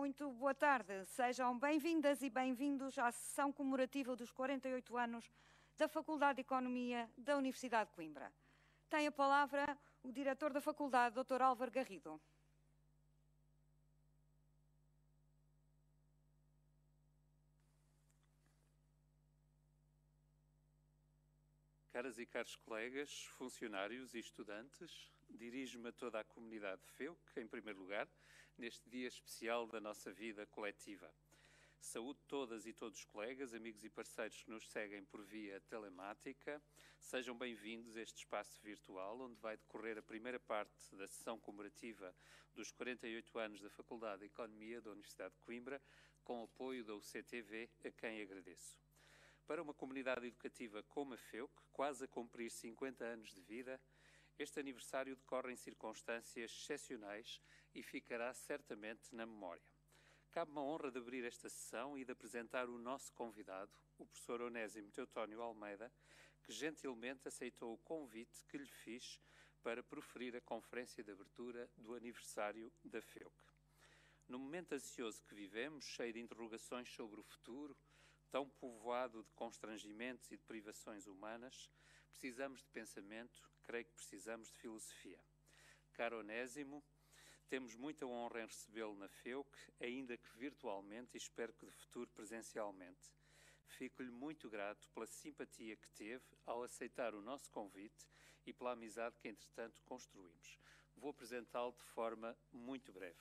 muito boa tarde. Sejam bem-vindas e bem-vindos à sessão comemorativa dos 48 anos da Faculdade de Economia da Universidade de Coimbra. Tem a palavra o diretor da Faculdade, Dr. Álvaro Garrido. Caras e caros colegas, funcionários e estudantes, dirijo-me a toda a comunidade FEUC, em primeiro lugar, neste dia especial da nossa vida coletiva. Saúde todas e todos os colegas, amigos e parceiros que nos seguem por via telemática. Sejam bem-vindos a este espaço virtual, onde vai decorrer a primeira parte da sessão comemorativa dos 48 anos da Faculdade de Economia da Universidade de Coimbra, com apoio da UCTV, a quem agradeço. Para uma comunidade educativa como a FEUC, quase a cumprir 50 anos de vida, este aniversário decorre em circunstâncias excepcionais e ficará certamente na memória. Cabe-me a honra de abrir esta sessão e de apresentar o nosso convidado, o professor Onésimo Teutónio Almeida, que gentilmente aceitou o convite que lhe fiz para proferir a conferência de abertura do aniversário da FEUC. No momento ansioso que vivemos, cheio de interrogações sobre o futuro, tão povoado de constrangimentos e de privações humanas, precisamos de pensamento, creio que precisamos de filosofia. Caro Onésimo, temos muita honra em recebê-lo na FEUC, ainda que virtualmente e espero que de futuro presencialmente. Fico-lhe muito grato pela simpatia que teve ao aceitar o nosso convite e pela amizade que, entretanto, construímos. Vou apresentá-lo de forma muito breve.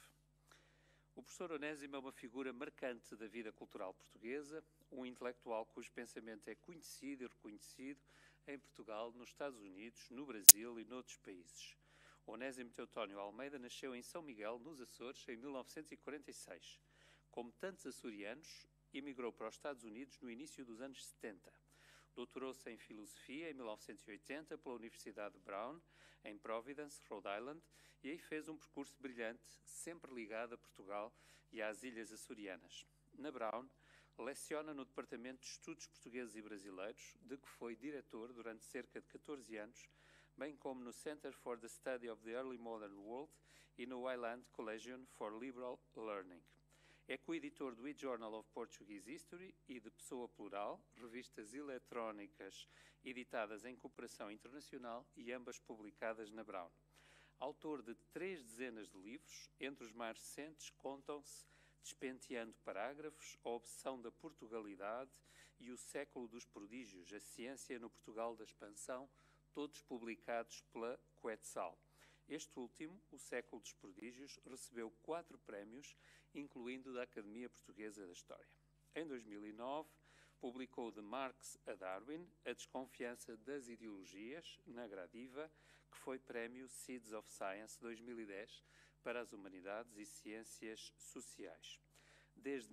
O professor Onésimo é uma figura marcante da vida cultural portuguesa, um intelectual cujo pensamento é conhecido e reconhecido em Portugal, nos Estados Unidos, no Brasil e noutros países. Onésimo Teutónio Almeida nasceu em São Miguel, nos Açores, em 1946. Como tantos açorianos, emigrou para os Estados Unidos no início dos anos 70. Doutorou-se em Filosofia em 1980 pela Universidade de Brown, em Providence, Rhode Island, e aí fez um percurso brilhante, sempre ligado a Portugal e às Ilhas Açorianas. Na Brown, leciona no Departamento de Estudos Portugueses e Brasileiros, de que foi diretor durante cerca de 14 anos, bem como no Center for the Study of the Early Modern World e no Highland Collegium for Liberal Learning. É coeditor do e-Journal of Portuguese History e de Pessoa Plural, revistas eletrónicas editadas em cooperação internacional e ambas publicadas na Brown. Autor de 3 dezenas de livros, entre os mais recentes contam-se Despenteando Parágrafos, A Obsessão da Portugalidade e O Século dos Prodígios, a Ciência no Portugal da Expansão, todos publicados pela Quetzal. Este último, O Século dos Prodígios, recebeu 4 prémios, incluindo da Academia Portuguesa da História. Em 2009, publicou de Marx a Darwin, A Desconfiança das Ideologias, na Gradiva, que foi prémio Seeds of Science 2010 para as Humanidades e Ciências Sociais. Desde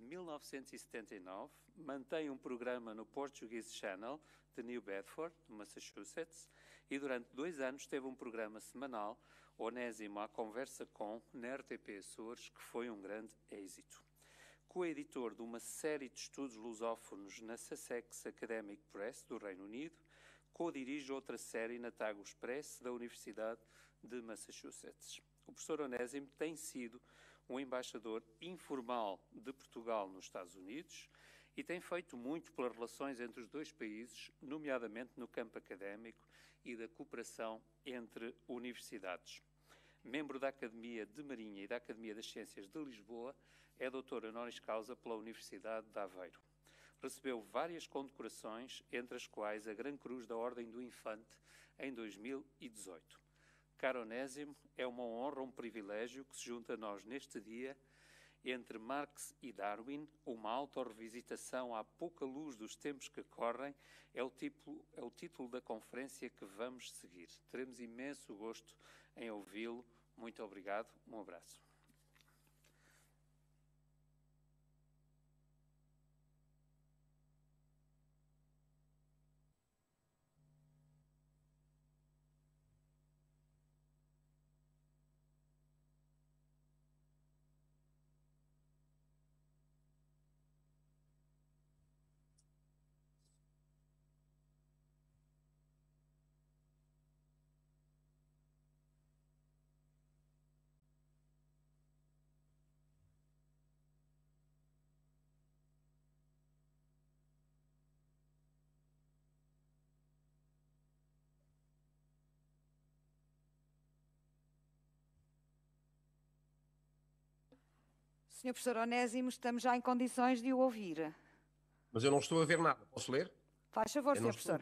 1979, mantém um programa no Portuguese Channel de New Bedford, Massachusetts, e durante 2 anos teve um programa semanal, Onésimo à Conversa com, na RTP Açores, que foi um grande êxito. Co-editor de uma série de estudos lusófonos na Sussex Academic Press, do Reino Unido, co-dirige outra série na Tagus Press, da Universidade de Massachusetts. O professor Onésimo tem sido um embaixador informal de Portugal nos Estados Unidos e tem feito muito pelas relações entre os dois países, nomeadamente no campo académico e da cooperação entre universidades. Membro da Academia de Marinha e da Academia das Ciências de Lisboa, é doutor honoris causa pela Universidade de Aveiro. Recebeu várias condecorações, entre as quais a Gran Cruz da Ordem do Infante, em 2018. Caro Onésimo, é uma honra, um privilégio que se junta a nós neste dia, entre Marx e Darwin, uma autorrevisitação à pouca luz dos tempos que correm, é o título da conferência que vamos seguir. Teremos imenso gosto em ouvi-lo. Muito obrigado. Um abraço. Sr. Professor Onésimo, estamos já em condições de o ouvir. Mas eu não estou a ver nada. Posso ler? Faz favor, Sr. Professor.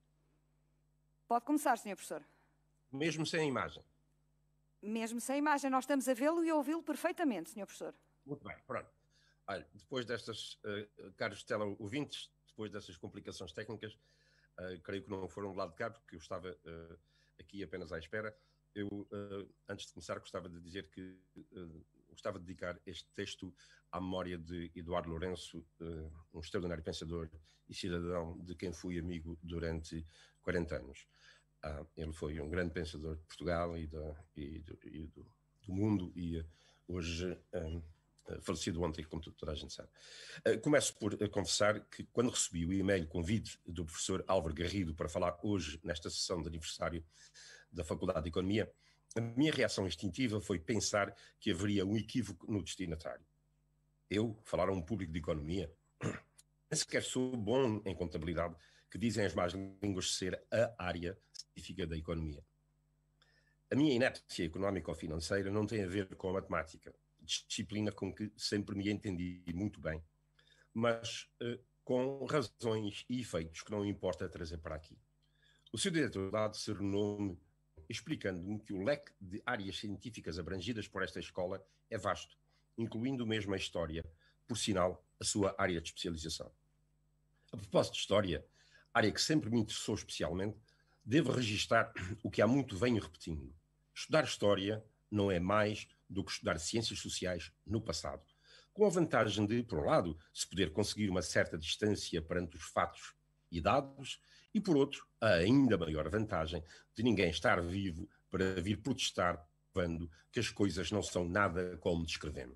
Pode começar, Sr. Professor. Mesmo sem a imagem? Mesmo sem a imagem, nós estamos a vê-lo e a ouvi-lo perfeitamente, Sr. Professor. Muito bem, pronto. Olha, depois destas, caros teleouvintes, depois destas complicações técnicas, creio que não foram do lado de cá, porque eu estava aqui apenas à espera. Eu, antes de começar, gostava de dizer que gostava de dedicar este texto à memória de Eduardo Lourenço, um extraordinário pensador e cidadão de quem fui amigo durante 40 anos. Ele foi um grande pensador de Portugal e do mundo e hoje falecido ontem, como toda a gente sabe. Começo por confessar que quando recebi o e-mail convite do professor Álvaro Garrido para falar hoje nesta sessão de aniversário da Faculdade de Economia, a minha reação instintiva foi pensar que haveria um equívoco no destinatário. Eu, falar a um público de economia, nem sequer sou bom em contabilidade, que dizem as más línguas ser a área científica da economia. A minha inépcia económico-financeira não tem a ver com a matemática, disciplina com que sempre me entendi muito bem, mas com razões e efeitos que não importa trazer para aqui. O seu diretor serenou-me explicando-me que o leque de áreas científicas abrangidas por esta escola é vasto, incluindo mesmo a história, por sinal, a sua área de especialização. A propósito de história, área que sempre me interessou especialmente, devo registar o que há muito venho repetindo. Estudar história não é mais do que estudar ciências sociais no passado, com a vantagem de, por um lado, se poder conseguir uma certa distância perante os fatos e dados, e por outro, a ainda maior vantagem de ninguém estar vivo para vir protestar, provando que as coisas não são nada como descrevemos.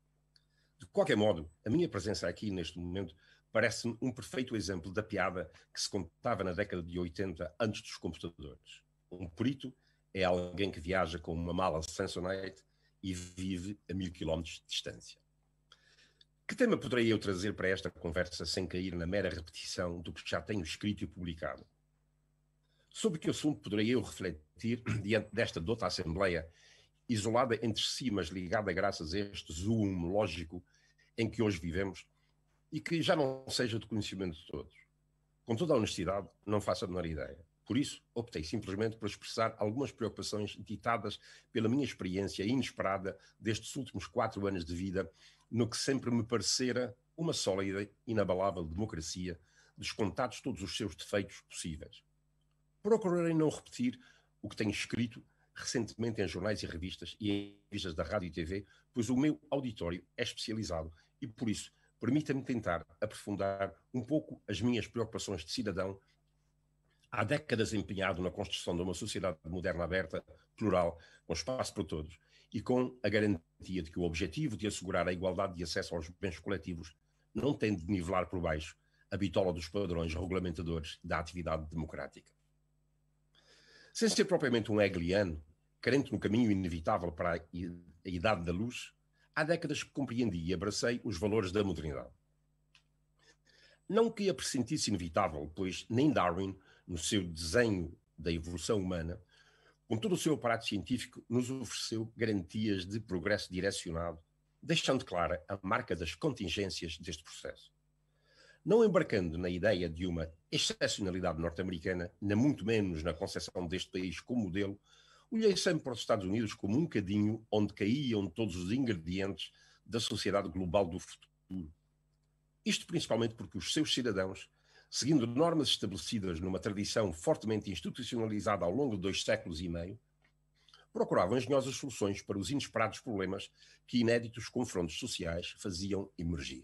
De qualquer modo, a minha presença aqui neste momento parece-me um perfeito exemplo da piada que se contava na década de 80 antes dos computadores. Um perito é alguém que viaja com uma mala Samsonite e vive a 1000 km de distância. Que tema poderei eu trazer para esta conversa sem cair na mera repetição do que já tenho escrito e publicado? Sobre que assunto poderei eu refletir diante desta dota Assembleia, isolada entre si, mas ligada graças a este zoom lógico em que hoje vivemos e que já não seja de conhecimento de todos? Com toda a honestidade, não faço a menor ideia. Por isso, optei simplesmente por expressar algumas preocupações ditadas pela minha experiência inesperada destes últimos 4 anos de vida, no que sempre me parecera uma sólida e inabalável democracia, descontados todos os seus defeitos possíveis. Procurarei não repetir o que tenho escrito recentemente em jornais e revistas e em revistas da rádio e TV, pois o meu auditório é especializado e, por isso, permita-me tentar aprofundar um pouco as minhas preocupações de cidadão, há décadas empenhado na construção de uma sociedade moderna aberta, plural, com espaço para todos, e com a garantia de que o objetivo de assegurar a igualdade de acesso aos bens coletivos não tem de nivelar por baixo a bitola dos padrões regulamentadores da atividade democrática. Sem ser propriamente um hegeliano, crente no caminho inevitável para a idade da luz, há décadas que compreendi e abracei os valores da modernidade. Não que a pressentisse inevitável, pois nem Darwin, no seu desenho da evolução humana, com todo o seu aparato científico, nos ofereceu garantias de progresso direcionado, deixando clara a marca das contingências deste processo. Não embarcando na ideia de uma excepcionalidade norte-americana, nem muito menos na concepção deste país como modelo, olhei sempre para os Estados Unidos como um cadinho onde caíam todos os ingredientes da sociedade global do futuro. Isto principalmente porque os seus cidadãos, seguindo normas estabelecidas numa tradição fortemente institucionalizada ao longo de 2 séculos e meio, procuravam engenhosas soluções para os inesperados problemas que inéditos confrontos sociais faziam emergir.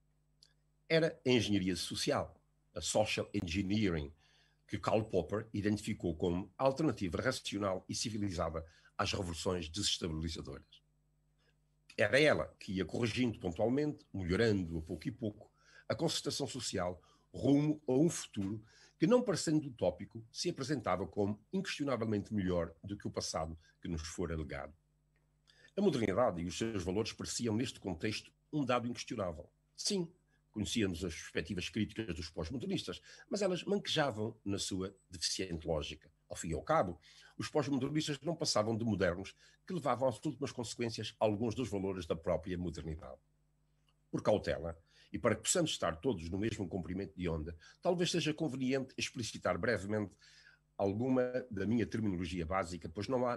Era a engenharia social, a social engineering, que Karl Popper identificou como alternativa racional e civilizada às revoluções desestabilizadoras. Era ela que ia corrigindo pontualmente, melhorando a pouco e pouco, a concertação social rumo a um futuro que, não parecendo utópico, se apresentava como inquestionavelmente melhor do que o passado que nos fora legado. A modernidade e os seus valores pareciam, neste contexto, um dado inquestionável. Sim, conhecíamos as perspectivas críticas dos pós-modernistas, mas elas manquejavam na sua deficiente lógica. Ao fim e ao cabo, os pós-modernistas não passavam de modernos que levavam às últimas consequências alguns dos valores da própria modernidade. Por cautela, e para que possamos estar todos no mesmo comprimento de onda, talvez seja conveniente explicitar brevemente alguma da minha terminologia básica, pois não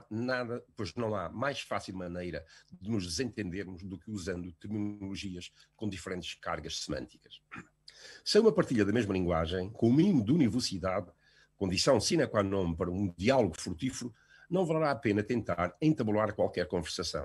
há mais fácil maneira de nos desentendermos do que usando terminologias com diferentes cargas semânticas. Sem uma partilha da mesma linguagem, com o mínimo de univocidade, condição sine qua non para um diálogo frutífero, não valerá a pena tentar entabular qualquer conversação.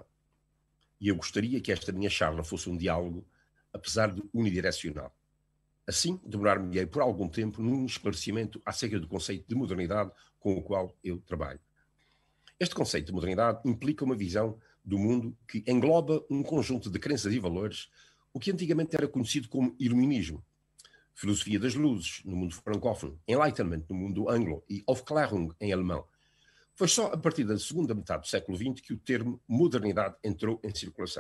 E eu gostaria que esta minha charla fosse um diálogo, apesar de unidirecional. Assim, demorar-me-ei por algum tempo num esclarecimento acerca do conceito de modernidade com o qual eu trabalho. Este conceito de modernidade implica uma visão do mundo que engloba um conjunto de crenças e valores, o que antigamente era conhecido como iluminismo, filosofia das luzes no mundo francófono, Enlightenment no mundo anglo e Aufklärung em alemão. Foi só a partir da segunda metade do século XX que o termo modernidade entrou em circulação.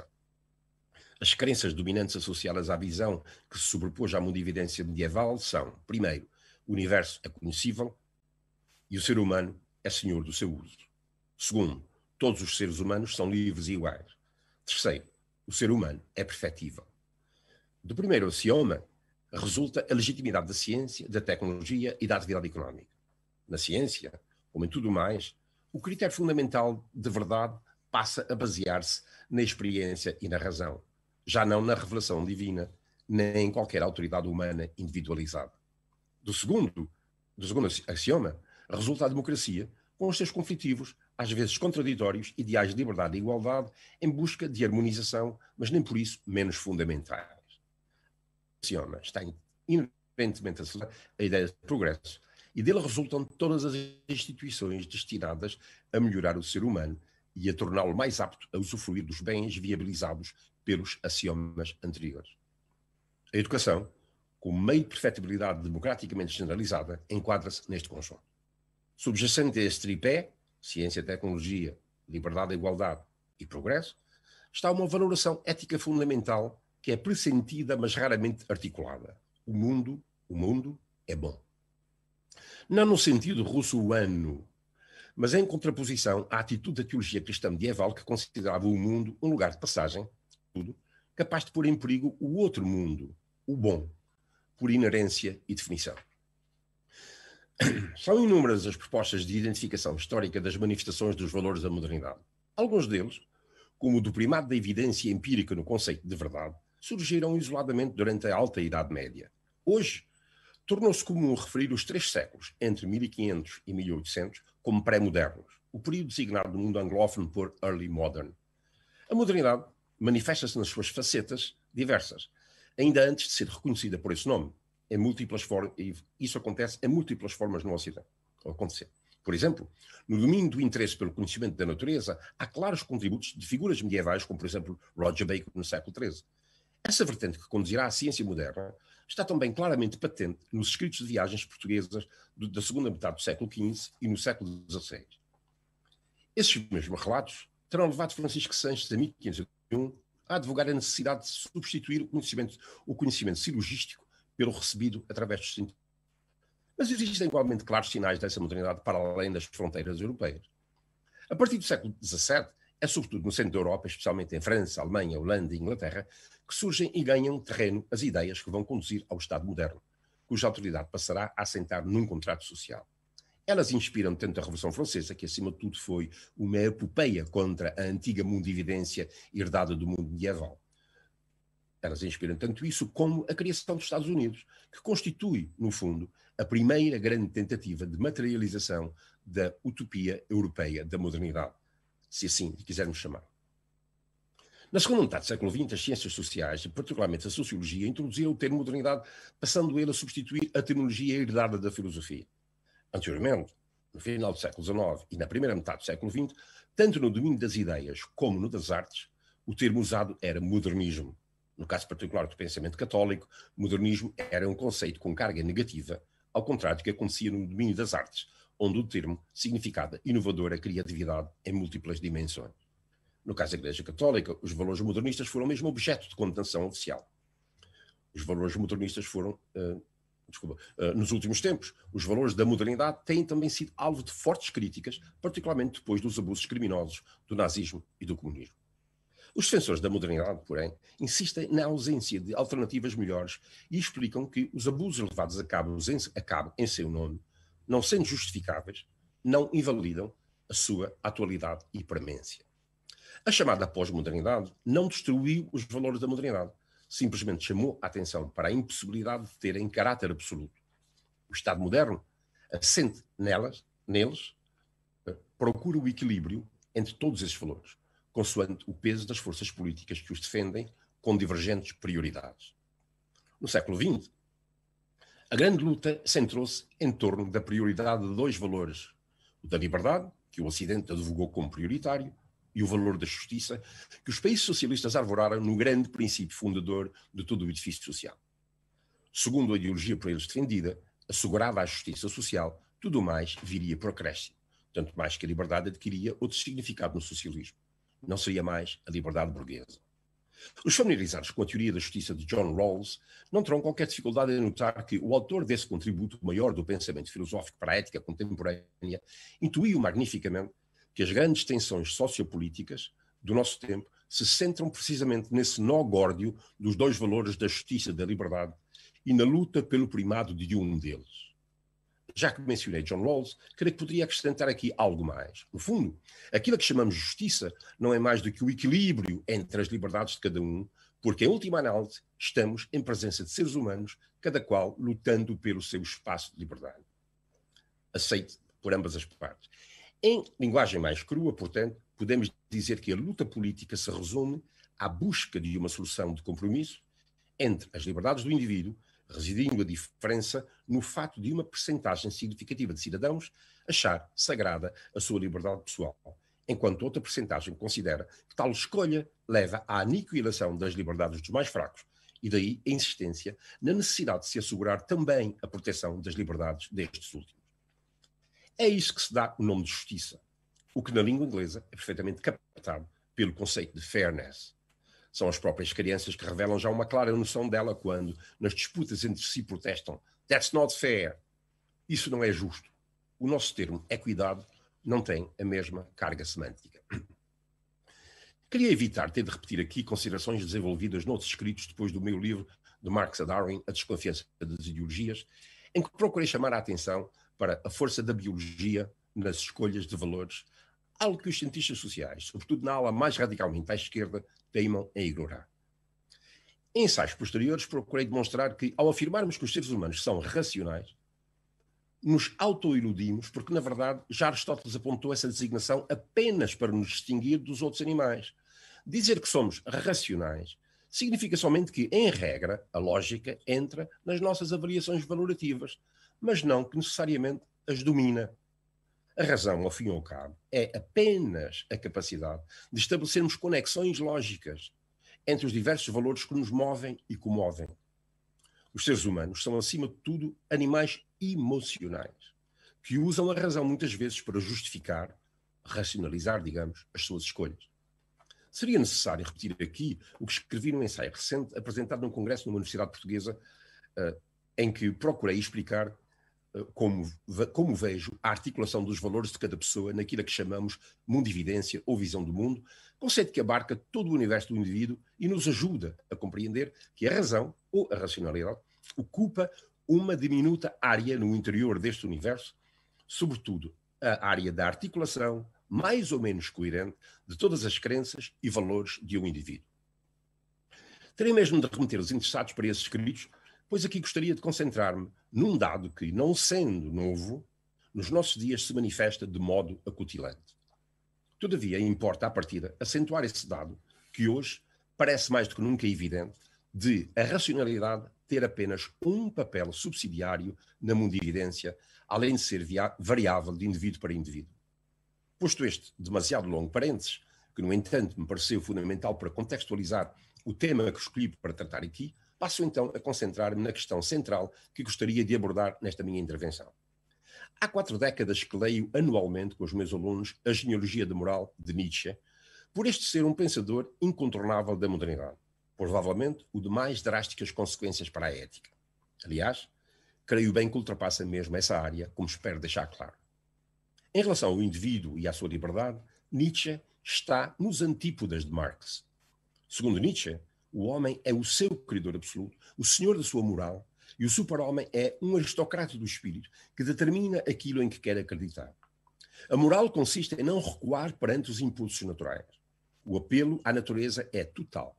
As crenças dominantes associadas à visão que se sobrepôs à mundividência medieval são, primeiro, o universo é conhecível e o ser humano é senhor do seu uso. Segundo, todos os seres humanos são livres e iguais. Terceiro, o ser humano é perfectível. Do primeiro axioma resulta a legitimidade da ciência, da tecnologia e da atividade económica. Na ciência, como em tudo mais, o critério fundamental de verdade passa a basear-se na experiência e na razão, já não na revelação divina, nem em qualquer autoridade humana individualizada. Do segundo axioma, resulta a democracia, com os seus conflitivos, às vezes contraditórios, ideais de liberdade e igualdade, em busca de harmonização, mas nem por isso menos fundamentais. O axioma está inerentemente associado à ideia de progresso, e dele resultam todas as instituições destinadas a melhorar o ser humano e a torná-lo mais apto a usufruir dos bens viabilizados pelos axiomas anteriores. A educação, como meio de perfectibilidade democraticamente generalizada, enquadra-se neste conjunto. Subjacente a este tripé, ciência, tecnologia, liberdade, igualdade e progresso, está uma valoração ética fundamental que é pressentida, mas raramente articulada. O mundo é bom. Não no sentido russo-uano, mas em contraposição à atitude da teologia cristã medieval que considerava o mundo um lugar de passagem, capaz de pôr em perigo o outro mundo, o bom, por inerência e definição. São inúmeras as propostas de identificação histórica das manifestações dos valores da modernidade. Alguns deles, como o do primado da evidência empírica no conceito de verdade, surgiram isoladamente durante a Alta Idade Média. Hoje, tornou-se comum referir os 3 séculos, entre 1500 e 1800, como pré-modernos, o período designado no mundo anglófono por Early Modern. A modernidade manifesta-se nas suas facetas diversas, ainda antes de ser reconhecida por esse nome, em múltiplas formas, e isso acontece em múltiplas formas no Ocidente. Por exemplo, no domínio do interesse pelo conhecimento da natureza, há claros contributos de figuras medievais, como por exemplo Roger Bacon no século XIII. Essa vertente que conduzirá à ciência moderna está também claramente patente nos escritos de viagens portuguesas da segunda metade do século XV e no século XVI. Esses mesmos relatos terão levado Francisco Sanches, em 1501, a advogar a necessidade de substituir o conhecimento silogístico pelo recebido através dos sentidos. Mas existem igualmente claros sinais dessa modernidade para além das fronteiras europeias. A partir do século XVII, é sobretudo no centro da Europa, especialmente em França, Alemanha, Holanda e Inglaterra, que surgem e ganham terreno as ideias que vão conduzir ao Estado moderno, cuja autoridade passará a assentar num contrato social. Elas inspiram tanto a Revolução Francesa, que acima de tudo foi uma epopeia contra a antiga mundividência herdada do mundo medieval. Elas inspiram tanto isso como a criação dos Estados Unidos, que constitui, no fundo, a primeira grande tentativa de materialização da utopia europeia da modernidade, se assim quisermos chamar. Na segunda metade do século XX, as ciências sociais, e particularmente a sociologia, introduziram o termo modernidade, passando ele a substituir a terminologia herdada da filosofia. Anteriormente, no final do século XIX e na primeira metade do século XX, tanto no domínio das ideias como no das artes, o termo usado era modernismo. No caso particular do pensamento católico, modernismo era um conceito com carga negativa, ao contrário do que acontecia no domínio das artes, onde o termo significava inovadora criatividade em múltiplas dimensões. No caso da Igreja Católica, os valores modernistas foram mesmo objeto de condenação oficial. Os valores modernistas foram nos últimos tempos, os valores da modernidade têm também sido alvo de fortes críticas, particularmente depois dos abusos criminosos do nazismo e do comunismo. Os defensores da modernidade, porém, insistem na ausência de alternativas melhores e explicam que os abusos levados a cabo em seu nome, não sendo justificáveis, não invalidam a sua atualidade e premência. A chamada pós-modernidade não destruiu os valores da modernidade, simplesmente chamou a atenção para a impossibilidade de terem caráter absoluto. O Estado moderno, assente neles, procura o equilíbrio entre todos esses valores, consoante o peso das forças políticas que os defendem com divergentes prioridades. No século XX, a grande luta centrou-se em torno da prioridade de dois valores: o da liberdade, que o Ocidente advogou como prioritário, e o valor da justiça, que os países socialistas arvoraram no grande princípio fundador de todo o edifício social. Segundo a ideologia por eles defendida, assegurada a justiça social, tudo mais viria por acréscimo, tanto mais que a liberdade adquiria outro significado no socialismo. Não seria mais a liberdade burguesa. Os familiarizados com a teoria da justiça de John Rawls não terão qualquer dificuldade em notar que o autor desse contributo maior do pensamento filosófico para a ética contemporânea intuiu magnificamente que as grandes tensões sociopolíticas do nosso tempo se centram precisamente nesse nó górdio dos dois valores da justiça e da liberdade e na luta pelo primado de um deles. Já que mencionei John Rawls, creio que poderia acrescentar aqui algo mais. No fundo, aquilo que chamamos de justiça não é mais do que o equilíbrio entre as liberdades de cada um, porque, em última análise, estamos em presença de seres humanos, cada qual lutando pelo seu espaço de liberdade. Aceite por ambas as partes. Em linguagem mais crua, portanto, podemos dizer que a luta política se resume à busca de uma solução de compromisso entre as liberdades do indivíduo, residindo a diferença no fato de uma percentagem significativa de cidadãos achar sagrada a sua liberdade pessoal, enquanto outra percentagem considera que tal escolha leva à aniquilação das liberdades dos mais fracos, e daí a insistência na necessidade de se assegurar também a proteção das liberdades destes últimos. É isso que se dá o nome de justiça, o que na língua inglesa é perfeitamente captado pelo conceito de fairness. São as próprias crianças que revelam já uma clara noção dela quando, nas disputas entre si, protestam "That's not fair". Isso não é justo. O nosso termo equidade não tem a mesma carga semântica. Queria evitar ter de repetir aqui considerações desenvolvidas noutros escritos depois do meu livro de Marx a Darwin, A Desconfiança das Ideologias, em que procurei chamar a atenção para a força da biologia nas escolhas de valores, algo que os cientistas sociais, sobretudo na ala mais radicalmente à esquerda, teimam em ignorar. Em ensaios posteriores, procurei demonstrar que, ao afirmarmos que os seres humanos são racionais, nos autoiludimos, porque, na verdade, já Aristóteles apontou essa designação apenas para nos distinguir dos outros animais. Dizer que somos racionais significa somente que, em regra, a lógica entra nas nossas avaliações valorativas, mas não que necessariamente as domina. A razão, ao fim e ao cabo, é apenas a capacidade de estabelecermos conexões lógicas entre os diversos valores que nos movem e comovem. Os seres humanos são, acima de tudo, animais emocionais, que usam a razão muitas vezes para justificar, racionalizar, digamos, as suas escolhas. Seria necessário repetir aqui o que escrevi num ensaio recente apresentado num congresso numa universidade portuguesa, em que procurei explicar como vejo a articulação dos valores de cada pessoa naquilo que chamamos mundividência ou visão do mundo, conceito que abarca todo o universo do indivíduo e nos ajuda a compreender que a razão ou a racionalidade ocupa uma diminuta área no interior deste universo, sobretudo a área da articulação mais ou menos coerente de todas as crenças e valores de um indivíduo. Terei mesmo de remeter os interessados para esses escritos, pois aqui gostaria de concentrar-me num dado que, não sendo novo, nos nossos dias se manifesta de modo acutilante. Todavia, importa à partida acentuar esse dado, que hoje parece mais do que nunca evidente, de a racionalidade ter apenas um papel subsidiário na mundividência, além de ser variável de indivíduo para indivíduo. Posto este demasiado longo parênteses, que no entanto me pareceu fundamental para contextualizar o tema que escolhi para tratar aqui, passo então a concentrar-me na questão central que gostaria de abordar nesta minha intervenção. Há 4 décadas que leio anualmente com os meus alunos A Genealogia da Moral, de Nietzsche, por este ser um pensador incontornável da modernidade, provavelmente o de mais drásticas consequências para a ética. Aliás, creio bem que ultrapassa mesmo essa área, como espero deixar claro. Em relação ao indivíduo e à sua liberdade, Nietzsche está nos antípodas de Marx. Segundo Nietzsche, o homem é o seu criador absoluto, o senhor da sua moral, e o super-homem é um aristocrata do espírito que determina aquilo em que quer acreditar. A moral consiste em não recuar perante os impulsos naturais. O apelo à natureza é total.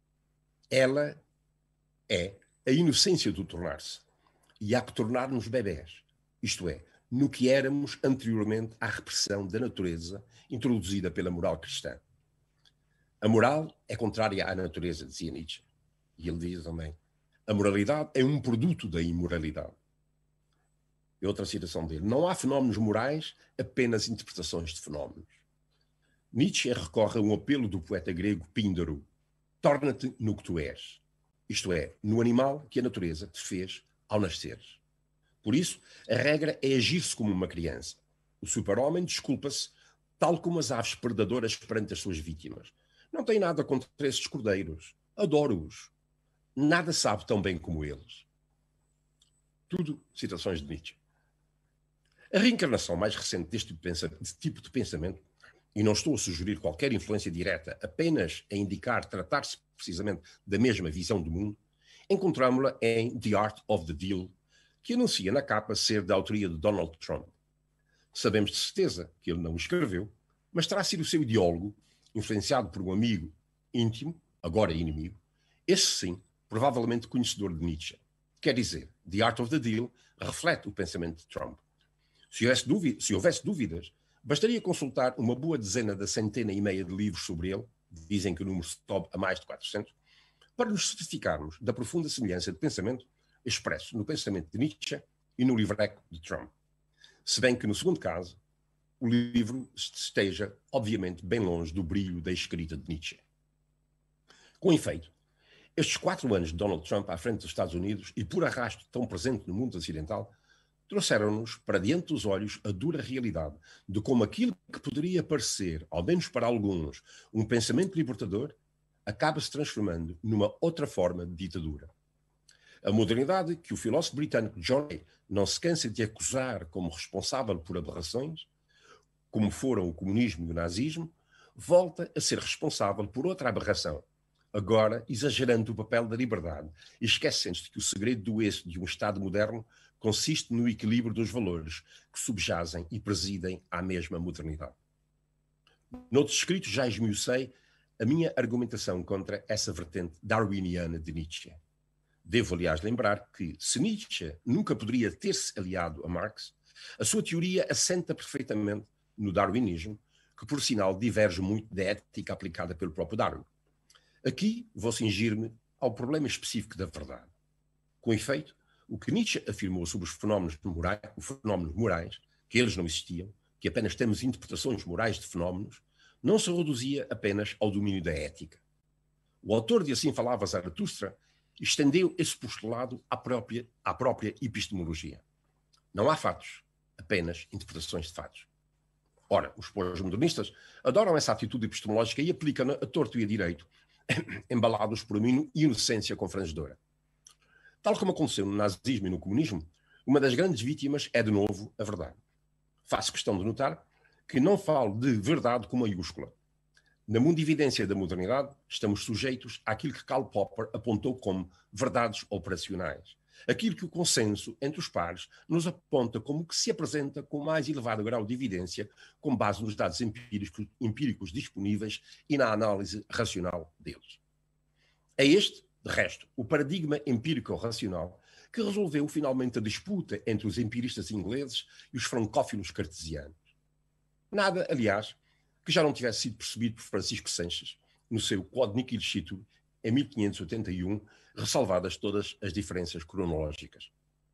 Ela é a inocência do tornar-se. E há que tornar-nos bebés, isto é, no que éramos anteriormente à repressão da natureza introduzida pela moral cristã. A moral é contrária à natureza, dizia Nietzsche. E ele diz também, a moralidade é um produto da imoralidade. E outra citação dele, não há fenómenos morais, apenas interpretações de fenómenos. Nietzsche recorre a um apelo do poeta grego Píndaro, torna-te no que tu és, isto é, no animal que a natureza te fez ao nasceres. Por isso, a regra é agir-se como uma criança. O super-homem desculpa-se, tal como as aves predadoras perante as suas vítimas. Não tem nada contra esses cordeiros. Adoro-os. Nada sabe tão bem como eles. Tudo citações de Nietzsche. A reencarnação mais recente deste tipo de pensamento, e não estou a sugerir qualquer influência direta, apenas a indicar tratar-se precisamente da mesma visão do mundo, encontramos-la em The Art of the Deal, que anuncia na capa ser da autoria de Donald Trump. Sabemos de certeza que ele não o escreveu, mas terá sido o seu ideólogo, influenciado por um amigo íntimo, agora inimigo, esse sim, provavelmente conhecedor de Nietzsche. Quer dizer, The Art of the Deal reflete o pensamento de Trump. Se houvesse dúvidas, bastaria consultar uma boa dezena da centena e meia de livros sobre ele, dizem que o número sobe a mais de 400, para nos certificarmos da profunda semelhança de pensamento expresso no pensamento de Nietzsche e no livreco de Trump. Se bem que, no segundo caso, o livro esteja, obviamente, bem longe do brilho da escrita de Nietzsche. Com efeito, estes 4 anos de Donald Trump à frente dos Estados Unidos e por arrasto tão presente no mundo ocidental, trouxeram-nos para diante dos olhos a dura realidade de como aquilo que poderia parecer, ao menos para alguns, um pensamento libertador, acaba se transformando numa outra forma de ditadura. A modernidade, que o filósofo britânico John Hay não se cansa de acusar como responsável por aberrações, como foram o comunismo e o nazismo, volta a ser responsável por outra aberração, agora exagerando o papel da liberdade e esquecendo-se que o segredo do êxito de um Estado moderno consiste no equilíbrio dos valores que subjazem e presidem à mesma modernidade. Noutros escritos já esmiucei a minha argumentação contra essa vertente darwiniana de Nietzsche. Devo, aliás, lembrar que, se Nietzsche nunca poderia ter-se aliado a Marx, a sua teoria assenta perfeitamente no darwinismo, que, por sinal, diverge muito da ética aplicada pelo próprio Darwin. Aqui vou cingir-me ao problema específico da verdade. Com efeito, o que Nietzsche afirmou sobre os fenómenos morais, que eles não existiam, que apenas temos interpretações morais de fenómenos, não se reduzia apenas ao domínio da ética. O autor de Assim Falava Zaratustra estendeu esse postulado à própria epistemologia. Não há fatos, apenas interpretações de fatos. Ora, os pós-modernistas adoram essa atitude epistemológica e aplicam-na a torto e a direito, embalados por uma inocência confrangedora. Tal como aconteceu no nazismo e no comunismo, uma das grandes vítimas é, de novo, a verdade. Faço questão de notar que não falo de verdade com maiúscula. Na mundividência da modernidade, estamos sujeitos àquilo que Karl Popper apontou como verdades operacionais. Aquilo que o consenso entre os pares nos aponta como que se apresenta com mais elevado grau de evidência com base nos dados empíricos disponíveis e na análise racional deles. É este, de resto, o paradigma empírico-racional que resolveu finalmente a disputa entre os empiristas ingleses e os francófilos cartesianos. Nada, aliás, que já não tivesse sido percebido por Francisco Sanches no seu Quod Nihil Cito, em 1581, ressalvadas todas as diferenças cronológicas.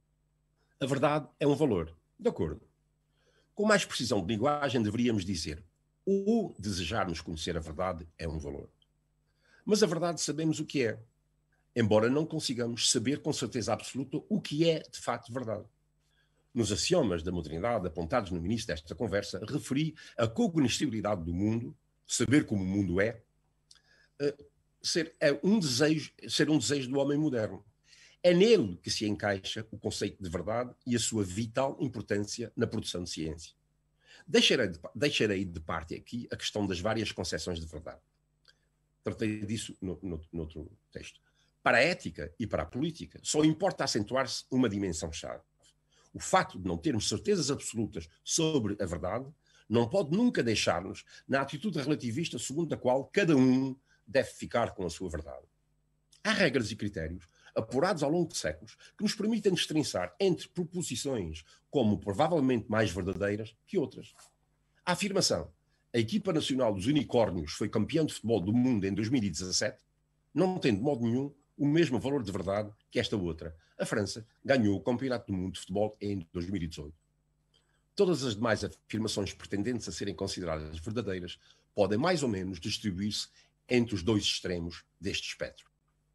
A verdade é um valor, de acordo. Com mais precisão de linguagem, deveríamos dizer: o desejarmos conhecer a verdade é um valor. Mas a verdade sabemos o que é, embora não consigamos saber com certeza absoluta o que é de facto verdade. Nos axiomas da modernidade apontados no início desta conversa, referi a cognoscibilidade do mundo, saber como o mundo é um desejo do homem moderno. É nele que se encaixa o conceito de verdade e a sua vital importância na produção de ciência. Deixarei de parte aqui a questão das várias concepções de verdade. Tratei disso noutro texto. Para a ética e para a política, só importa acentuar-se uma dimensão-chave. O facto de não termos certezas absolutas sobre a verdade não pode nunca deixar-nos na atitude relativista segundo a qual cada um deve ficar com a sua verdade. Há regras e critérios apurados ao longo de séculos que nos permitem destrinçar entre proposições como provavelmente mais verdadeiras que outras. A afirmação a equipa nacional dos unicórnios foi campeã de futebol do mundo em 2017 não tem de modo nenhum o mesmo valor de verdade que esta outra. A França ganhou o Campeonato do Mundo de Futebol em 2018. Todas as demais afirmações pretendentes a serem consideradas verdadeiras podem mais ou menos distribuir-se entre os dois extremos deste espectro.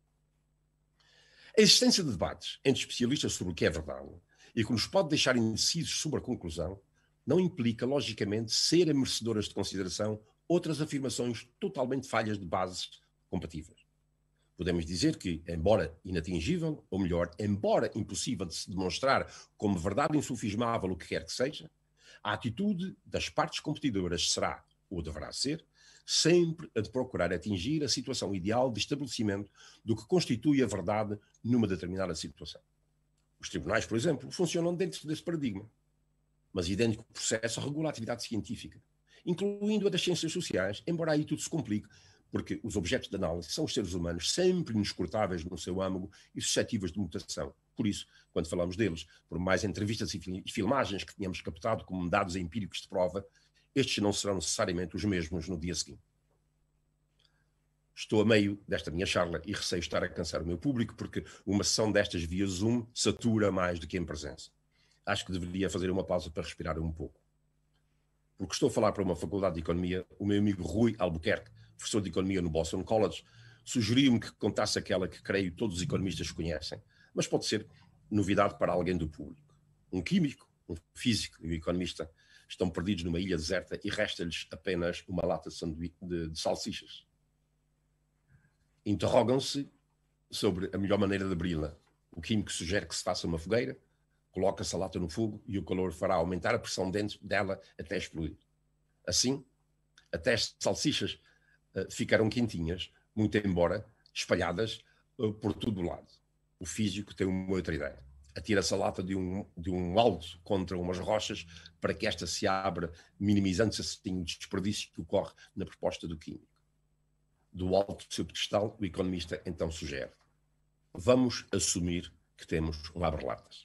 A existência de debates entre especialistas sobre o que é verdade e que nos pode deixar indecisos sobre a conclusão não implica, logicamente, serem merecedoras de consideração outras afirmações totalmente falhas de bases compatíveis. Podemos dizer que, embora inatingível, ou melhor, embora impossível de se demonstrar como verdade insufismável o que quer que seja, a atitude das partes competidoras será, ou deverá ser, sempre a de procurar atingir a situação ideal de estabelecimento do que constitui a verdade numa determinada situação. Os tribunais, por exemplo, funcionam dentro desse paradigma, mas idêntico processo regula a atividade científica, incluindo a das ciências sociais, embora aí tudo se complique, porque os objetos de análise são os seres humanos sempre inescrutáveis no seu âmago e suscetíveis de mutação. Por isso, quando falamos deles, por mais entrevistas e filmagens que tenhamos captado como dados empíricos de prova, estes não serão necessariamente os mesmos no dia seguinte. Estou a meio desta minha charla e receio estar a cansar o meu público porque uma sessão destas via Zoom satura mais do que em presença. Acho que deveria fazer uma pausa para respirar um pouco. Porque estou a falar para uma faculdade de economia, o meu amigo Rui Albuquerque, professor de economia no Boston College, sugeriu-me que contasse aquela que creio todos os economistas conhecem, mas pode ser novidade para alguém do público. Um químico, um físico e um economista estão perdidos numa ilha deserta e resta-lhes apenas uma lata de salsichas. Interrogam-se sobre a melhor maneira de abri-la. O químico sugere que se faça uma fogueira, coloca-se a lata no fogo e o calor fará aumentar a pressão dentro dela até explodir. Assim, até as salsichas ficaram quentinhas, muito embora espalhadas por todo o lado. O físico tem uma outra ideia. Atira-se a lata de um alto contra umas rochas para que esta se abra, minimizando-se assim o desperdício que ocorre na proposta do químico. Do alto do seu pedestal, o economista então sugere: vamos assumir que temos um abre-latas.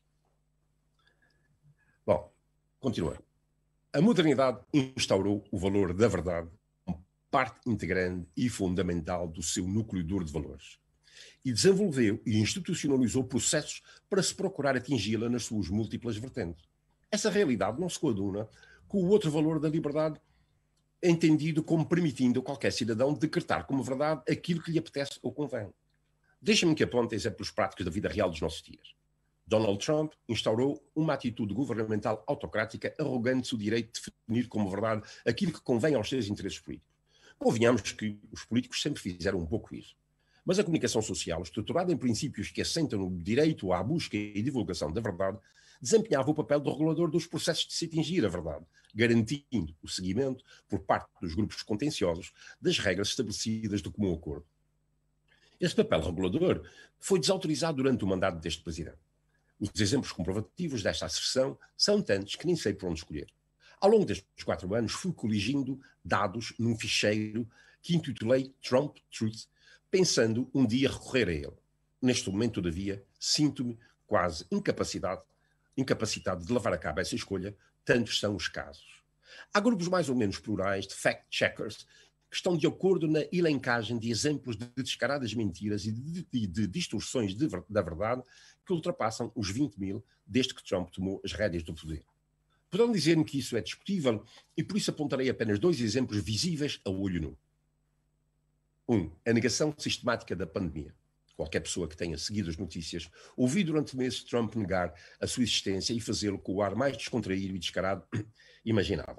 Bom, continuando. A modernidade instaurou o valor da verdade como parte integrante e fundamental do seu núcleo duro de valores e desenvolveu e institucionalizou processos para se procurar atingi-la nas suas múltiplas vertentes. Essa realidade não se coaduna com o outro valor da liberdade, entendido como permitindo a qualquer cidadão decretar como verdade aquilo que lhe apetece ou convém. Deixa-me que aponte exemplos práticos da vida real dos nossos dias. Donald Trump instaurou uma atitude governamental autocrática, arrogante-se o direito de definir como verdade aquilo que convém aos seus interesses políticos. Convenhamos que os políticos sempre fizeram um pouco isso. Mas a comunicação social, estruturada em princípios que assentam no direito à busca e divulgação da verdade, desempenhava o papel do regulador dos processos de se atingir a verdade, garantindo o seguimento, por parte dos grupos contenciosos, das regras estabelecidas de comum acordo. Esse papel regulador foi desautorizado durante o mandato deste presidente. Os exemplos comprovativos desta asserção são tantos que nem sei por onde escolher. Ao longo destes 4 anos, fui coligindo dados num ficheiro que intitulei Trump Truth, pensando um dia recorrer a ele. Neste momento, todavia, sinto-me quase incapacitado de levar a cabo essa escolha, tantos são os casos. Há grupos mais ou menos plurais de fact-checkers que estão de acordo na elencagem de exemplos de descaradas mentiras e de distorções da verdade que ultrapassam os 20 mil desde que Trump tomou as rédeas do poder. Poderão dizer-me que isso é discutível e por isso apontarei apenas 2 exemplos visíveis a olho nu. 1. A negação sistemática da pandemia. Qualquer pessoa que tenha seguido as notícias ouviu durante meses Trump negar a sua existência e fazê-lo com o ar mais descontraído e descarado imaginável.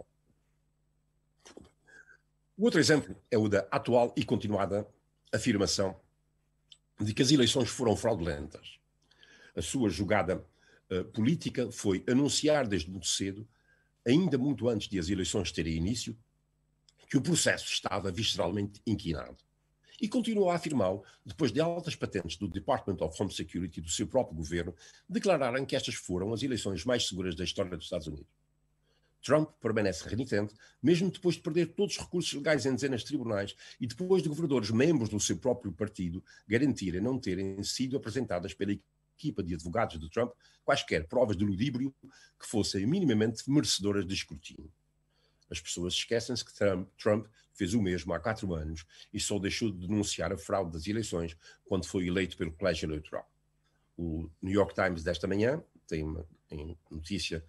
O outro exemplo é o da atual e continuada afirmação de que as eleições foram fraudulentas. A sua jogada política foi anunciar desde muito cedo, ainda muito antes de as eleições terem início, que o processo estava visceralmente inquinado. E continuou a afirmá-lo depois de altas patentes do Department of Home Security do seu próprio governo declararem que estas foram as eleições mais seguras da história dos Estados Unidos. Trump permanece renitente, mesmo depois de perder todos os recursos legais em dezenas de tribunais e depois de governadores membros do seu próprio partido garantirem não terem sido apresentadas pela equipa de advogados de Trump quaisquer provas de ludíbrio que fossem minimamente merecedoras de escrutínio. As pessoas esquecem-se que Trump fez o mesmo há 4 anos e só deixou de denunciar a fraude das eleições quando foi eleito pelo colégio eleitoral. O New York Times desta manhã tem uma notícia